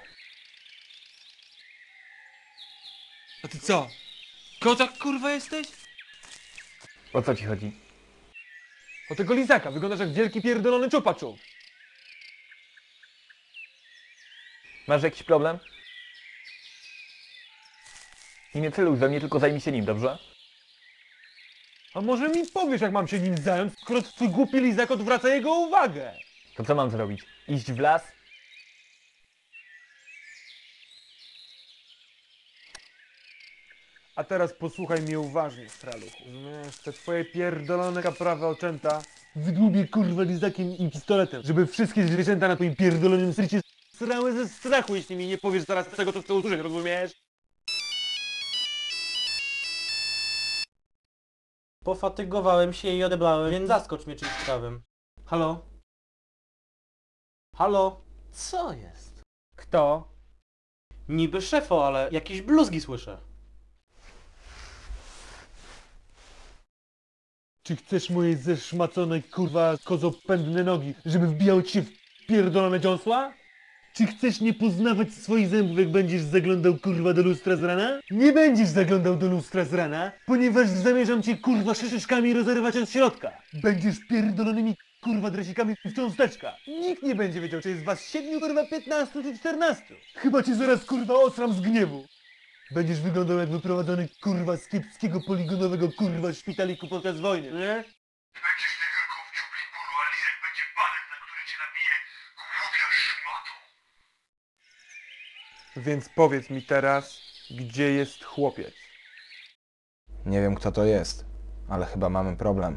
A ty co? Kotak kurwa jesteś? O co ci chodzi? O tego lizaka, wyglądasz jak wielki pierdolony czupaczu. Masz jakiś problem? I nie celuj we mnie, tylko zajmij się nim, dobrze? A może mi powiesz, jak mam się nim zająć, skoro twój głupi lizak odwraca jego uwagę? To co mam zrobić? Iść w las? A teraz posłuchaj mnie uważnie, straluchu. Wiesz, te twoje pierdolone kaprawe oczęta wydłubię kurwa lizakiem i pistoletem, żeby wszystkie zwierzęta na twoim pierdolonym strycie srały ze strachu, jeśli mi nie powiesz zaraz tego, co chcę usłyszeć, rozumiesz? Pofatygowałem się i odebrałem, więc zaskocz mnie czymś ciekawym. Halo? Halo? Co jest? Kto? Niby szefo, ale jakieś bluzgi słyszę. Czy chcesz moje zeszmacone kurwa kozopędne nogi, żeby wbijał ci w pierdolone dziąsła? Czy chcesz nie poznawać swoich zębów, jak będziesz zaglądał kurwa do lustra z rana? Nie będziesz zaglądał do lustra z rana, ponieważ zamierzam cię kurwa szyszeczkami rozerwać od środka. Będziesz pierdolonymi kurwa dresikami w cząsteczka. Nikt nie będzie wiedział, czy jest was siedmiu, kurwa piętnastu czy czternastu. Chyba cię zaraz kurwa osram z gniewu. Będziesz wyglądał jak wyprowadzony kurwa z kiepskiego poligonowego kurwa szpitaliku podczas wojny, nie? Będziesz wiewiórką w dziupli bólu, a lizek będzie banem, na który cię nabije głupia szmato. Więc powiedz mi teraz, gdzie jest chłopiec? Nie wiem, kto to jest, ale chyba mamy problem.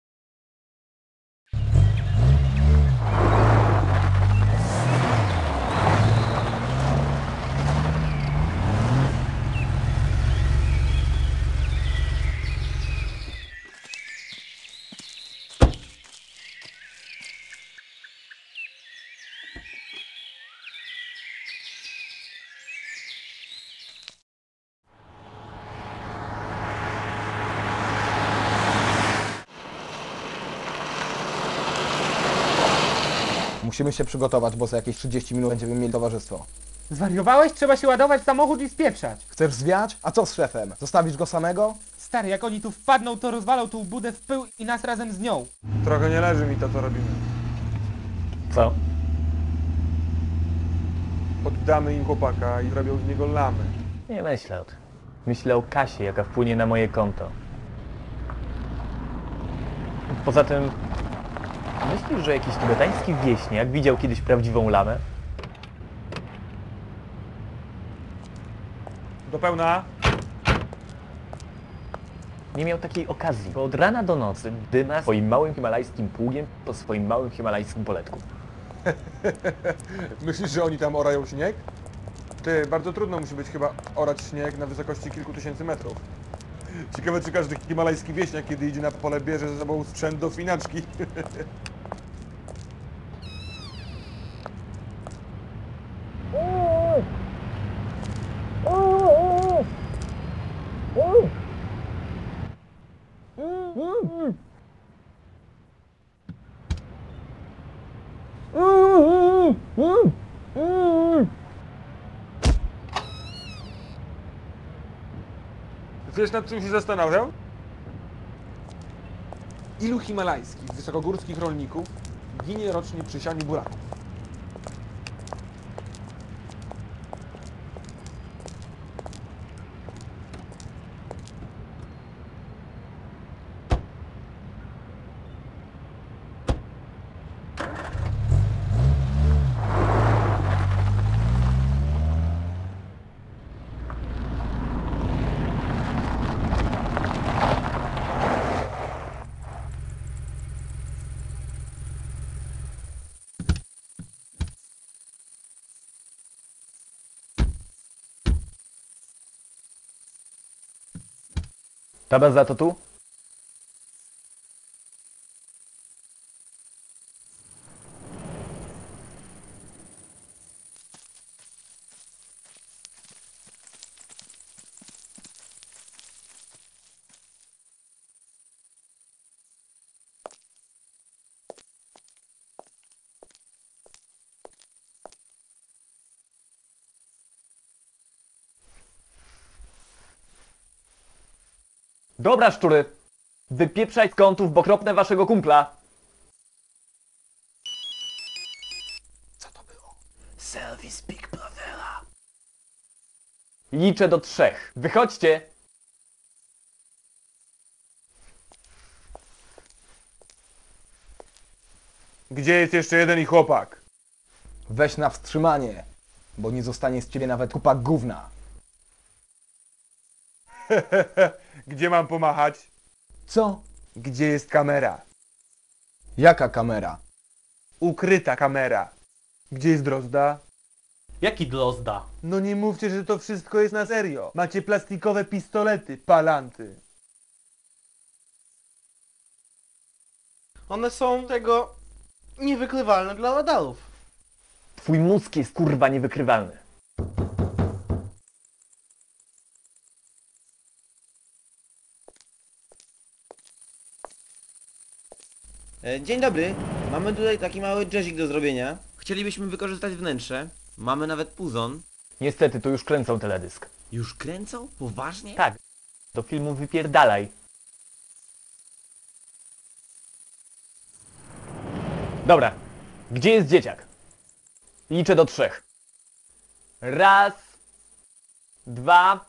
Musimy się przygotować, bo za jakieś trzydzieści minut będziemy mieli towarzystwo. Zwariowałeś? Trzeba się ładować w samochód i spieprzać. Chcesz zwiać? A co z szefem? Zostawisz go samego? Stary, jak oni tu wpadną, to rozwalą tą budę w pył i nas razem z nią. Trochę nie leży mi to, co robimy. Co? Oddamy im chłopaka i zrobią z niego lamy. Nie myślę o tym. Myślę o kasie, jaka wpłynie na moje konto. Poza tym... Myślisz, że jakiś tybetański wieśniak widział kiedyś prawdziwą lamę? Do pełna. Nie miał takiej okazji, bo od rana do nocy dyma swoim małym himalajskim pługiem po swoim małym himalajskim poletku. Myślisz, że oni tam orają śnieg? Ty, bardzo trudno musi być chyba orać śnieg na wysokości kilku tysięcy metrów. Ciekawe, czy każdy himalajski wieśniak, kiedy idzie na pole, bierze ze sobą sprzęt do finaczki. Wiesz, nad czym się zastanawiam? Ilu himalajskich, wysokogórskich rolników ginie rocznie przy sianiu buraków? Ta baza to tu? Dobra, szczury! Wypieprzaj z kątów, bo kropnę waszego kumpla! Co to było? Selfies Big Brothera. Liczę do trzech. Wychodźcie! Gdzie jest jeszcze jeden ich chłopak? Weź na wstrzymanie, bo nie zostanie z ciebie nawet kupa gówna. Gdzie mam pomachać? Co? Gdzie jest kamera? Jaka kamera? Ukryta kamera. Gdzie jest Drozda? Jaki Drozda? No nie mówcie, że to wszystko jest na serio. Macie plastikowe pistolety, palanty. One są tego niewykrywalne dla radarów. Twój mózg jest kurwa niewykrywalny. Dzień dobry, mamy tutaj taki mały jazzik do zrobienia. Chcielibyśmy wykorzystać wnętrze. Mamy nawet puzon. Niestety, tu już kręcą teledysk. Już kręcą? Poważnie? Tak. Do filmu wypierdalaj. Dobra. Gdzie jest dzieciak? Liczę do trzech. Raz. Dwa.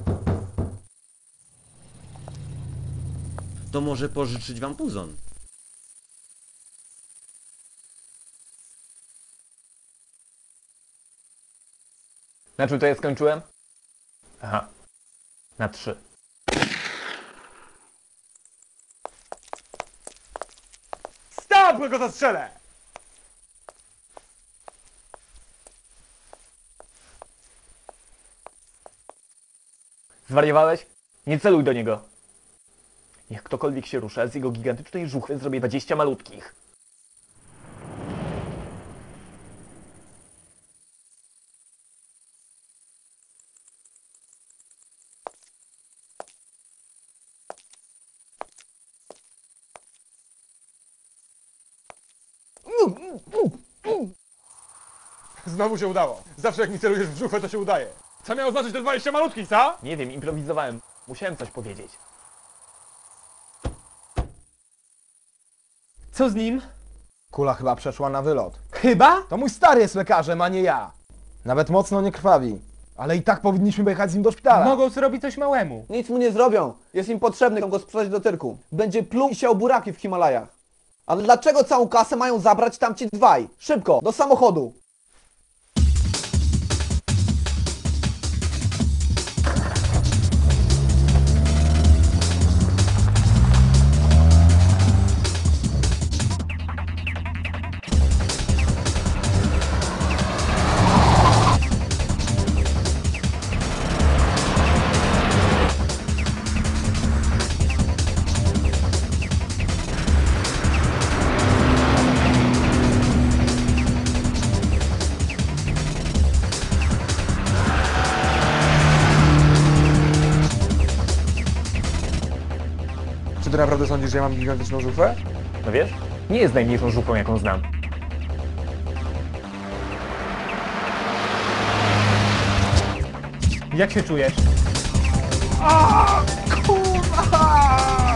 To może pożyczyć wam puzon. Na czym to ja skończyłem? Aha. Na trzy. Stop, bo go zastrzelę! Zwariowałeś? Nie celuj do niego. Niech ktokolwiek się rusza, z jego gigantycznej żuchwy zrobię dwadzieścia malutkich. Znowu się udało. Zawsze jak mi celujesz w żuchwę, to się udaje. Co miało znaczyć te dwadzieścia malutkich, co? Nie wiem, improwizowałem. Musiałem coś powiedzieć. Co z nim? Kula chyba przeszła na wylot. Chyba? To mój stary jest lekarzem, a nie ja. Nawet mocno nie krwawi. Ale i tak powinniśmy jechać z nim do szpitala. Mogą zrobić coś małemu. Nic mu nie zrobią. Jest im potrzebny, chcą go sprzedać do cyrku. Będzie pluł i siał buraki w Himalajach. Ale dlaczego całą kasę mają zabrać tamci dwaj? Szybko, do samochodu. ty naprawdę sądzisz, że ja mam gigantyczną żufę? No wiesz, nie jest najmniejszą żupą, jaką znam. Jak się czujesz? A, kurwa!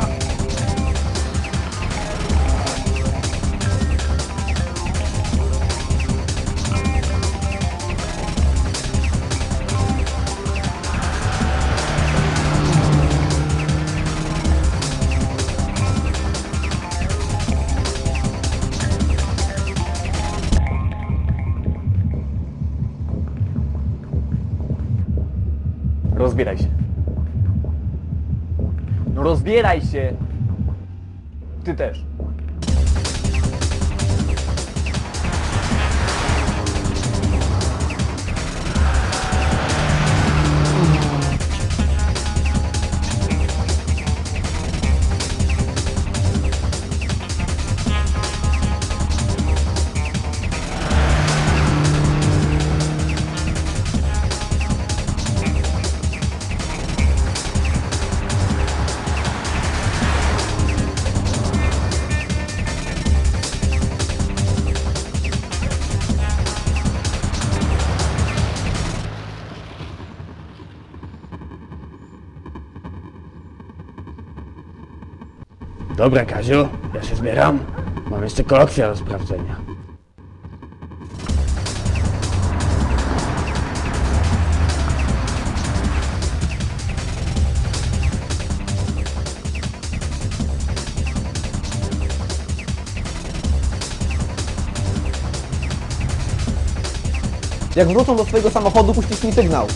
Rozbieraj się. No rozbieraj się! Ty też. Dobra, Kaziu, ja się zbieram. Mam jeszcze kolokcja do sprawdzenia. Jak wrócą do swojego samochodu, puścisz mi sygnał.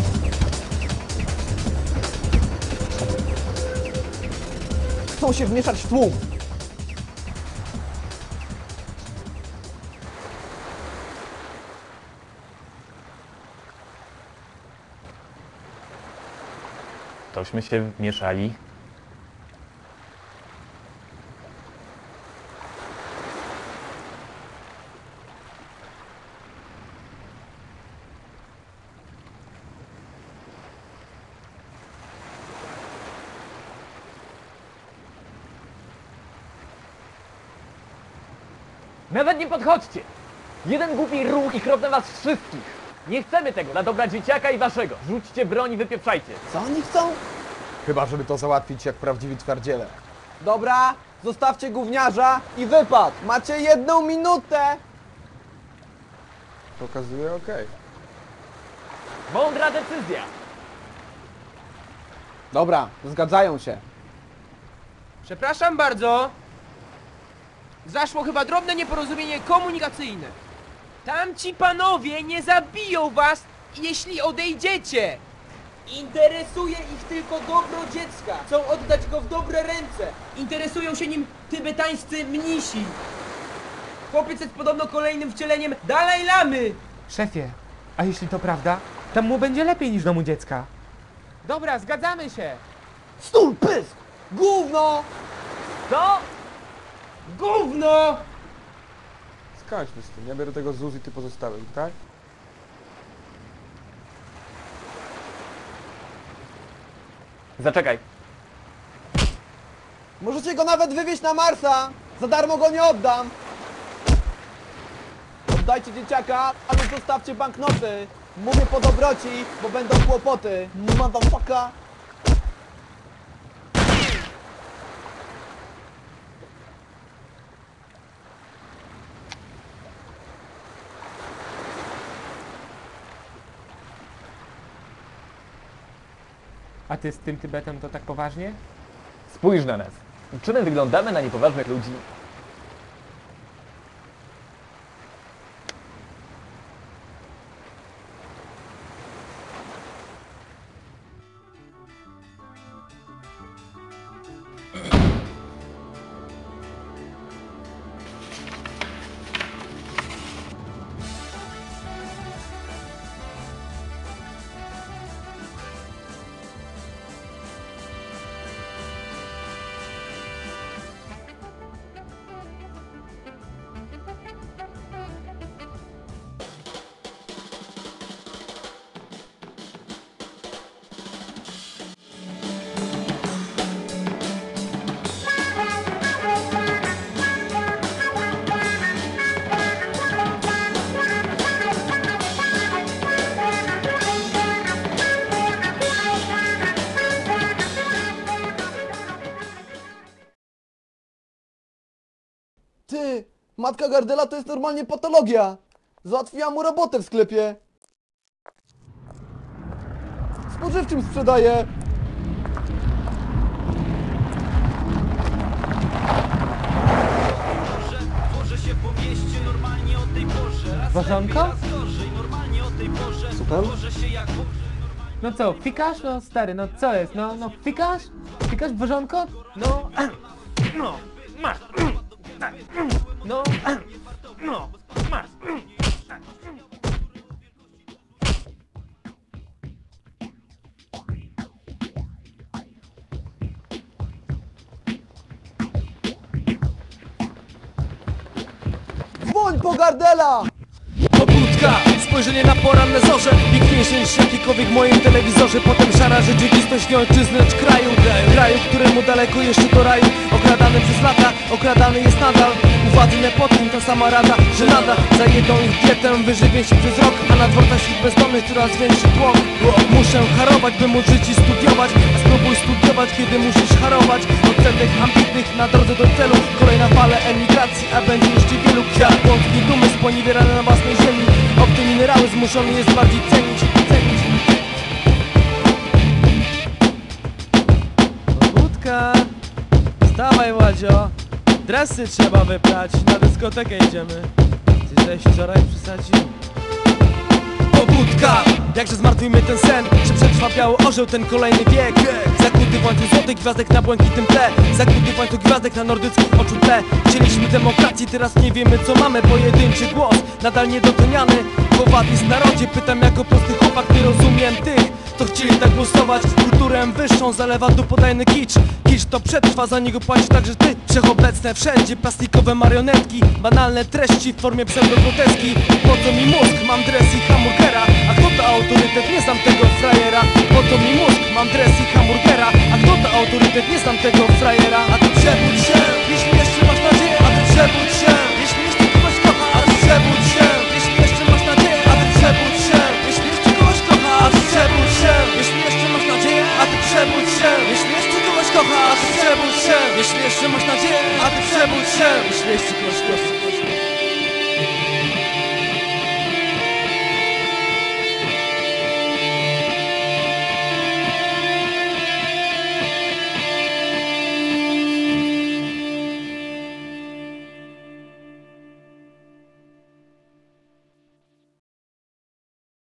Chcą się wmieszać w tłum. Tośmy się mieszali. Nawet nie podchodźcie! Jeden głupi ruch i chrobnę was wszystkich! Nie chcemy tego dla dobra dzieciaka i waszego! Rzućcie broń i wypieprzajcie! Co oni chcą? Chyba, żeby to załatwić jak prawdziwi twardziele. Dobra, zostawcie gówniarza i wypad. Macie jedną minutę. Pokazuje okej. Mądra decyzja! Dobra, zgadzają się. Przepraszam bardzo. Zaszło chyba drobne nieporozumienie komunikacyjne. Tamci panowie nie zabiją was, jeśli odejdziecie. Interesuje ich tylko dobro dziecka. Chcą oddać go w dobre ręce. Interesują się nim tybetańscy mnisi. Chłopiec jest podobno kolejnym wcieleniem Dalaj Lamy. Szefie, a jeśli to prawda, tam mu będzie lepiej niż domu dziecka. Dobra, zgadzamy się. Stół, pysk! Gówno! Co? Gówno! Skończmy z tym, ja biorę tego Zuz i ty pozostałych, tak? Zaczekaj. Możecie go nawet wywieźć na Marsa. Za darmo go nie oddam. Oddajcie dzieciaka, albo zostawcie banknoty. Mówię po dobroci, bo będą kłopoty. Motherfucker. A ty z tym Tybetem to tak poważnie? Spójrz na nas. Czy my wyglądamy na niepoważnych ludzi? Ty, matka Gardela to jest normalnie patologia. Załatwiłam mu robotę w sklepie. Spożywczym sprzedaje. Ważonko? Słucham? No co, fikasz? No stary, no co jest? No, no fikasz? Fikasz ważonko? No, no, masz. No, no, masz. Dzwoń po Gardela! Pobudka, spojrzenie na poranne zorze, piękniejsze niż jakikolwiek w moim telewizorze. Potem szara rzeczywistość nie ojczyzny, lecz kraju Kraju, któremu daleko jeszcze do raju. Okradany przez lata, okradany jest nadal. Uwadzy nepotyzm, ta sama rada, że nada za jedną ich dietę wyżywię się przez rok. A na dworcach wśród bezdomnych coraz większy tłok. Muszę harować, by móc żyć i studiować. A spróbuj studiować, kiedy musisz harować. Odsetek ambitnych na drodze do celu. Kolejna fala emigracji, a będzie jeszcze wielu kwiat. Polskiej dumy sponiewierane na własnej ziemi. Obce minerały zmuszony jest bardziej cenić, cenić. Pobudka, wstawaj Ładzio. Dresy trzeba wyprać, na dyskotekę idziemy. Ty żeś wczoraj przesadził. Pobudka, jakże zmartwił mnie ten sen, że przetrwa biały orzeł ten kolejny wiek. Zakuty w łańcuch złotych gwiazdek na błękitnym tle. Zakuty w łańcuch gwiazdek na nordyckim oczu tle. Chcieliśmy demokracji, teraz nie wiemy co mamy. Pojedynczy głos, nadal niedoceniany. Kowadlis w narodzie, pytam jako prosty chłopak, nie rozumiem tych, to chcieli tak głosować. Kulturę wyższą zalewa tu podajny kicz. Kicz to przetrwa, za niego płacisz także ty. Wszechobecne wszędzie, plastikowe marionetki. Banalne treści w formie pseudogroteski. Po co mi mózg? Mam dres i hamburgera. A kto to autorytet? Nie znam tego frajera. Po co mi mózg? Mam dres i hamburgera. A kto to autorytet? Nie znam tego frajera. A ty przebudź się, jeśli jeszcze masz nadzieję. A ty przebudź się, jeśli jeszcze kogoś kocha. A ty przebudź się, jeśli jeszcze masz nadzieję. A ty przebudź się, jeśli jeszcze kogoś kocha. A ty przebudź się, jeśli jeszcze masz nadzieję. A ty przebudź się, jeśli jeszcze kogoś kocha. A ty przebudź się, jeśli jeszcze masz nadzieję. A ty przebudź się, jeśli jeszcze kogoś kocha.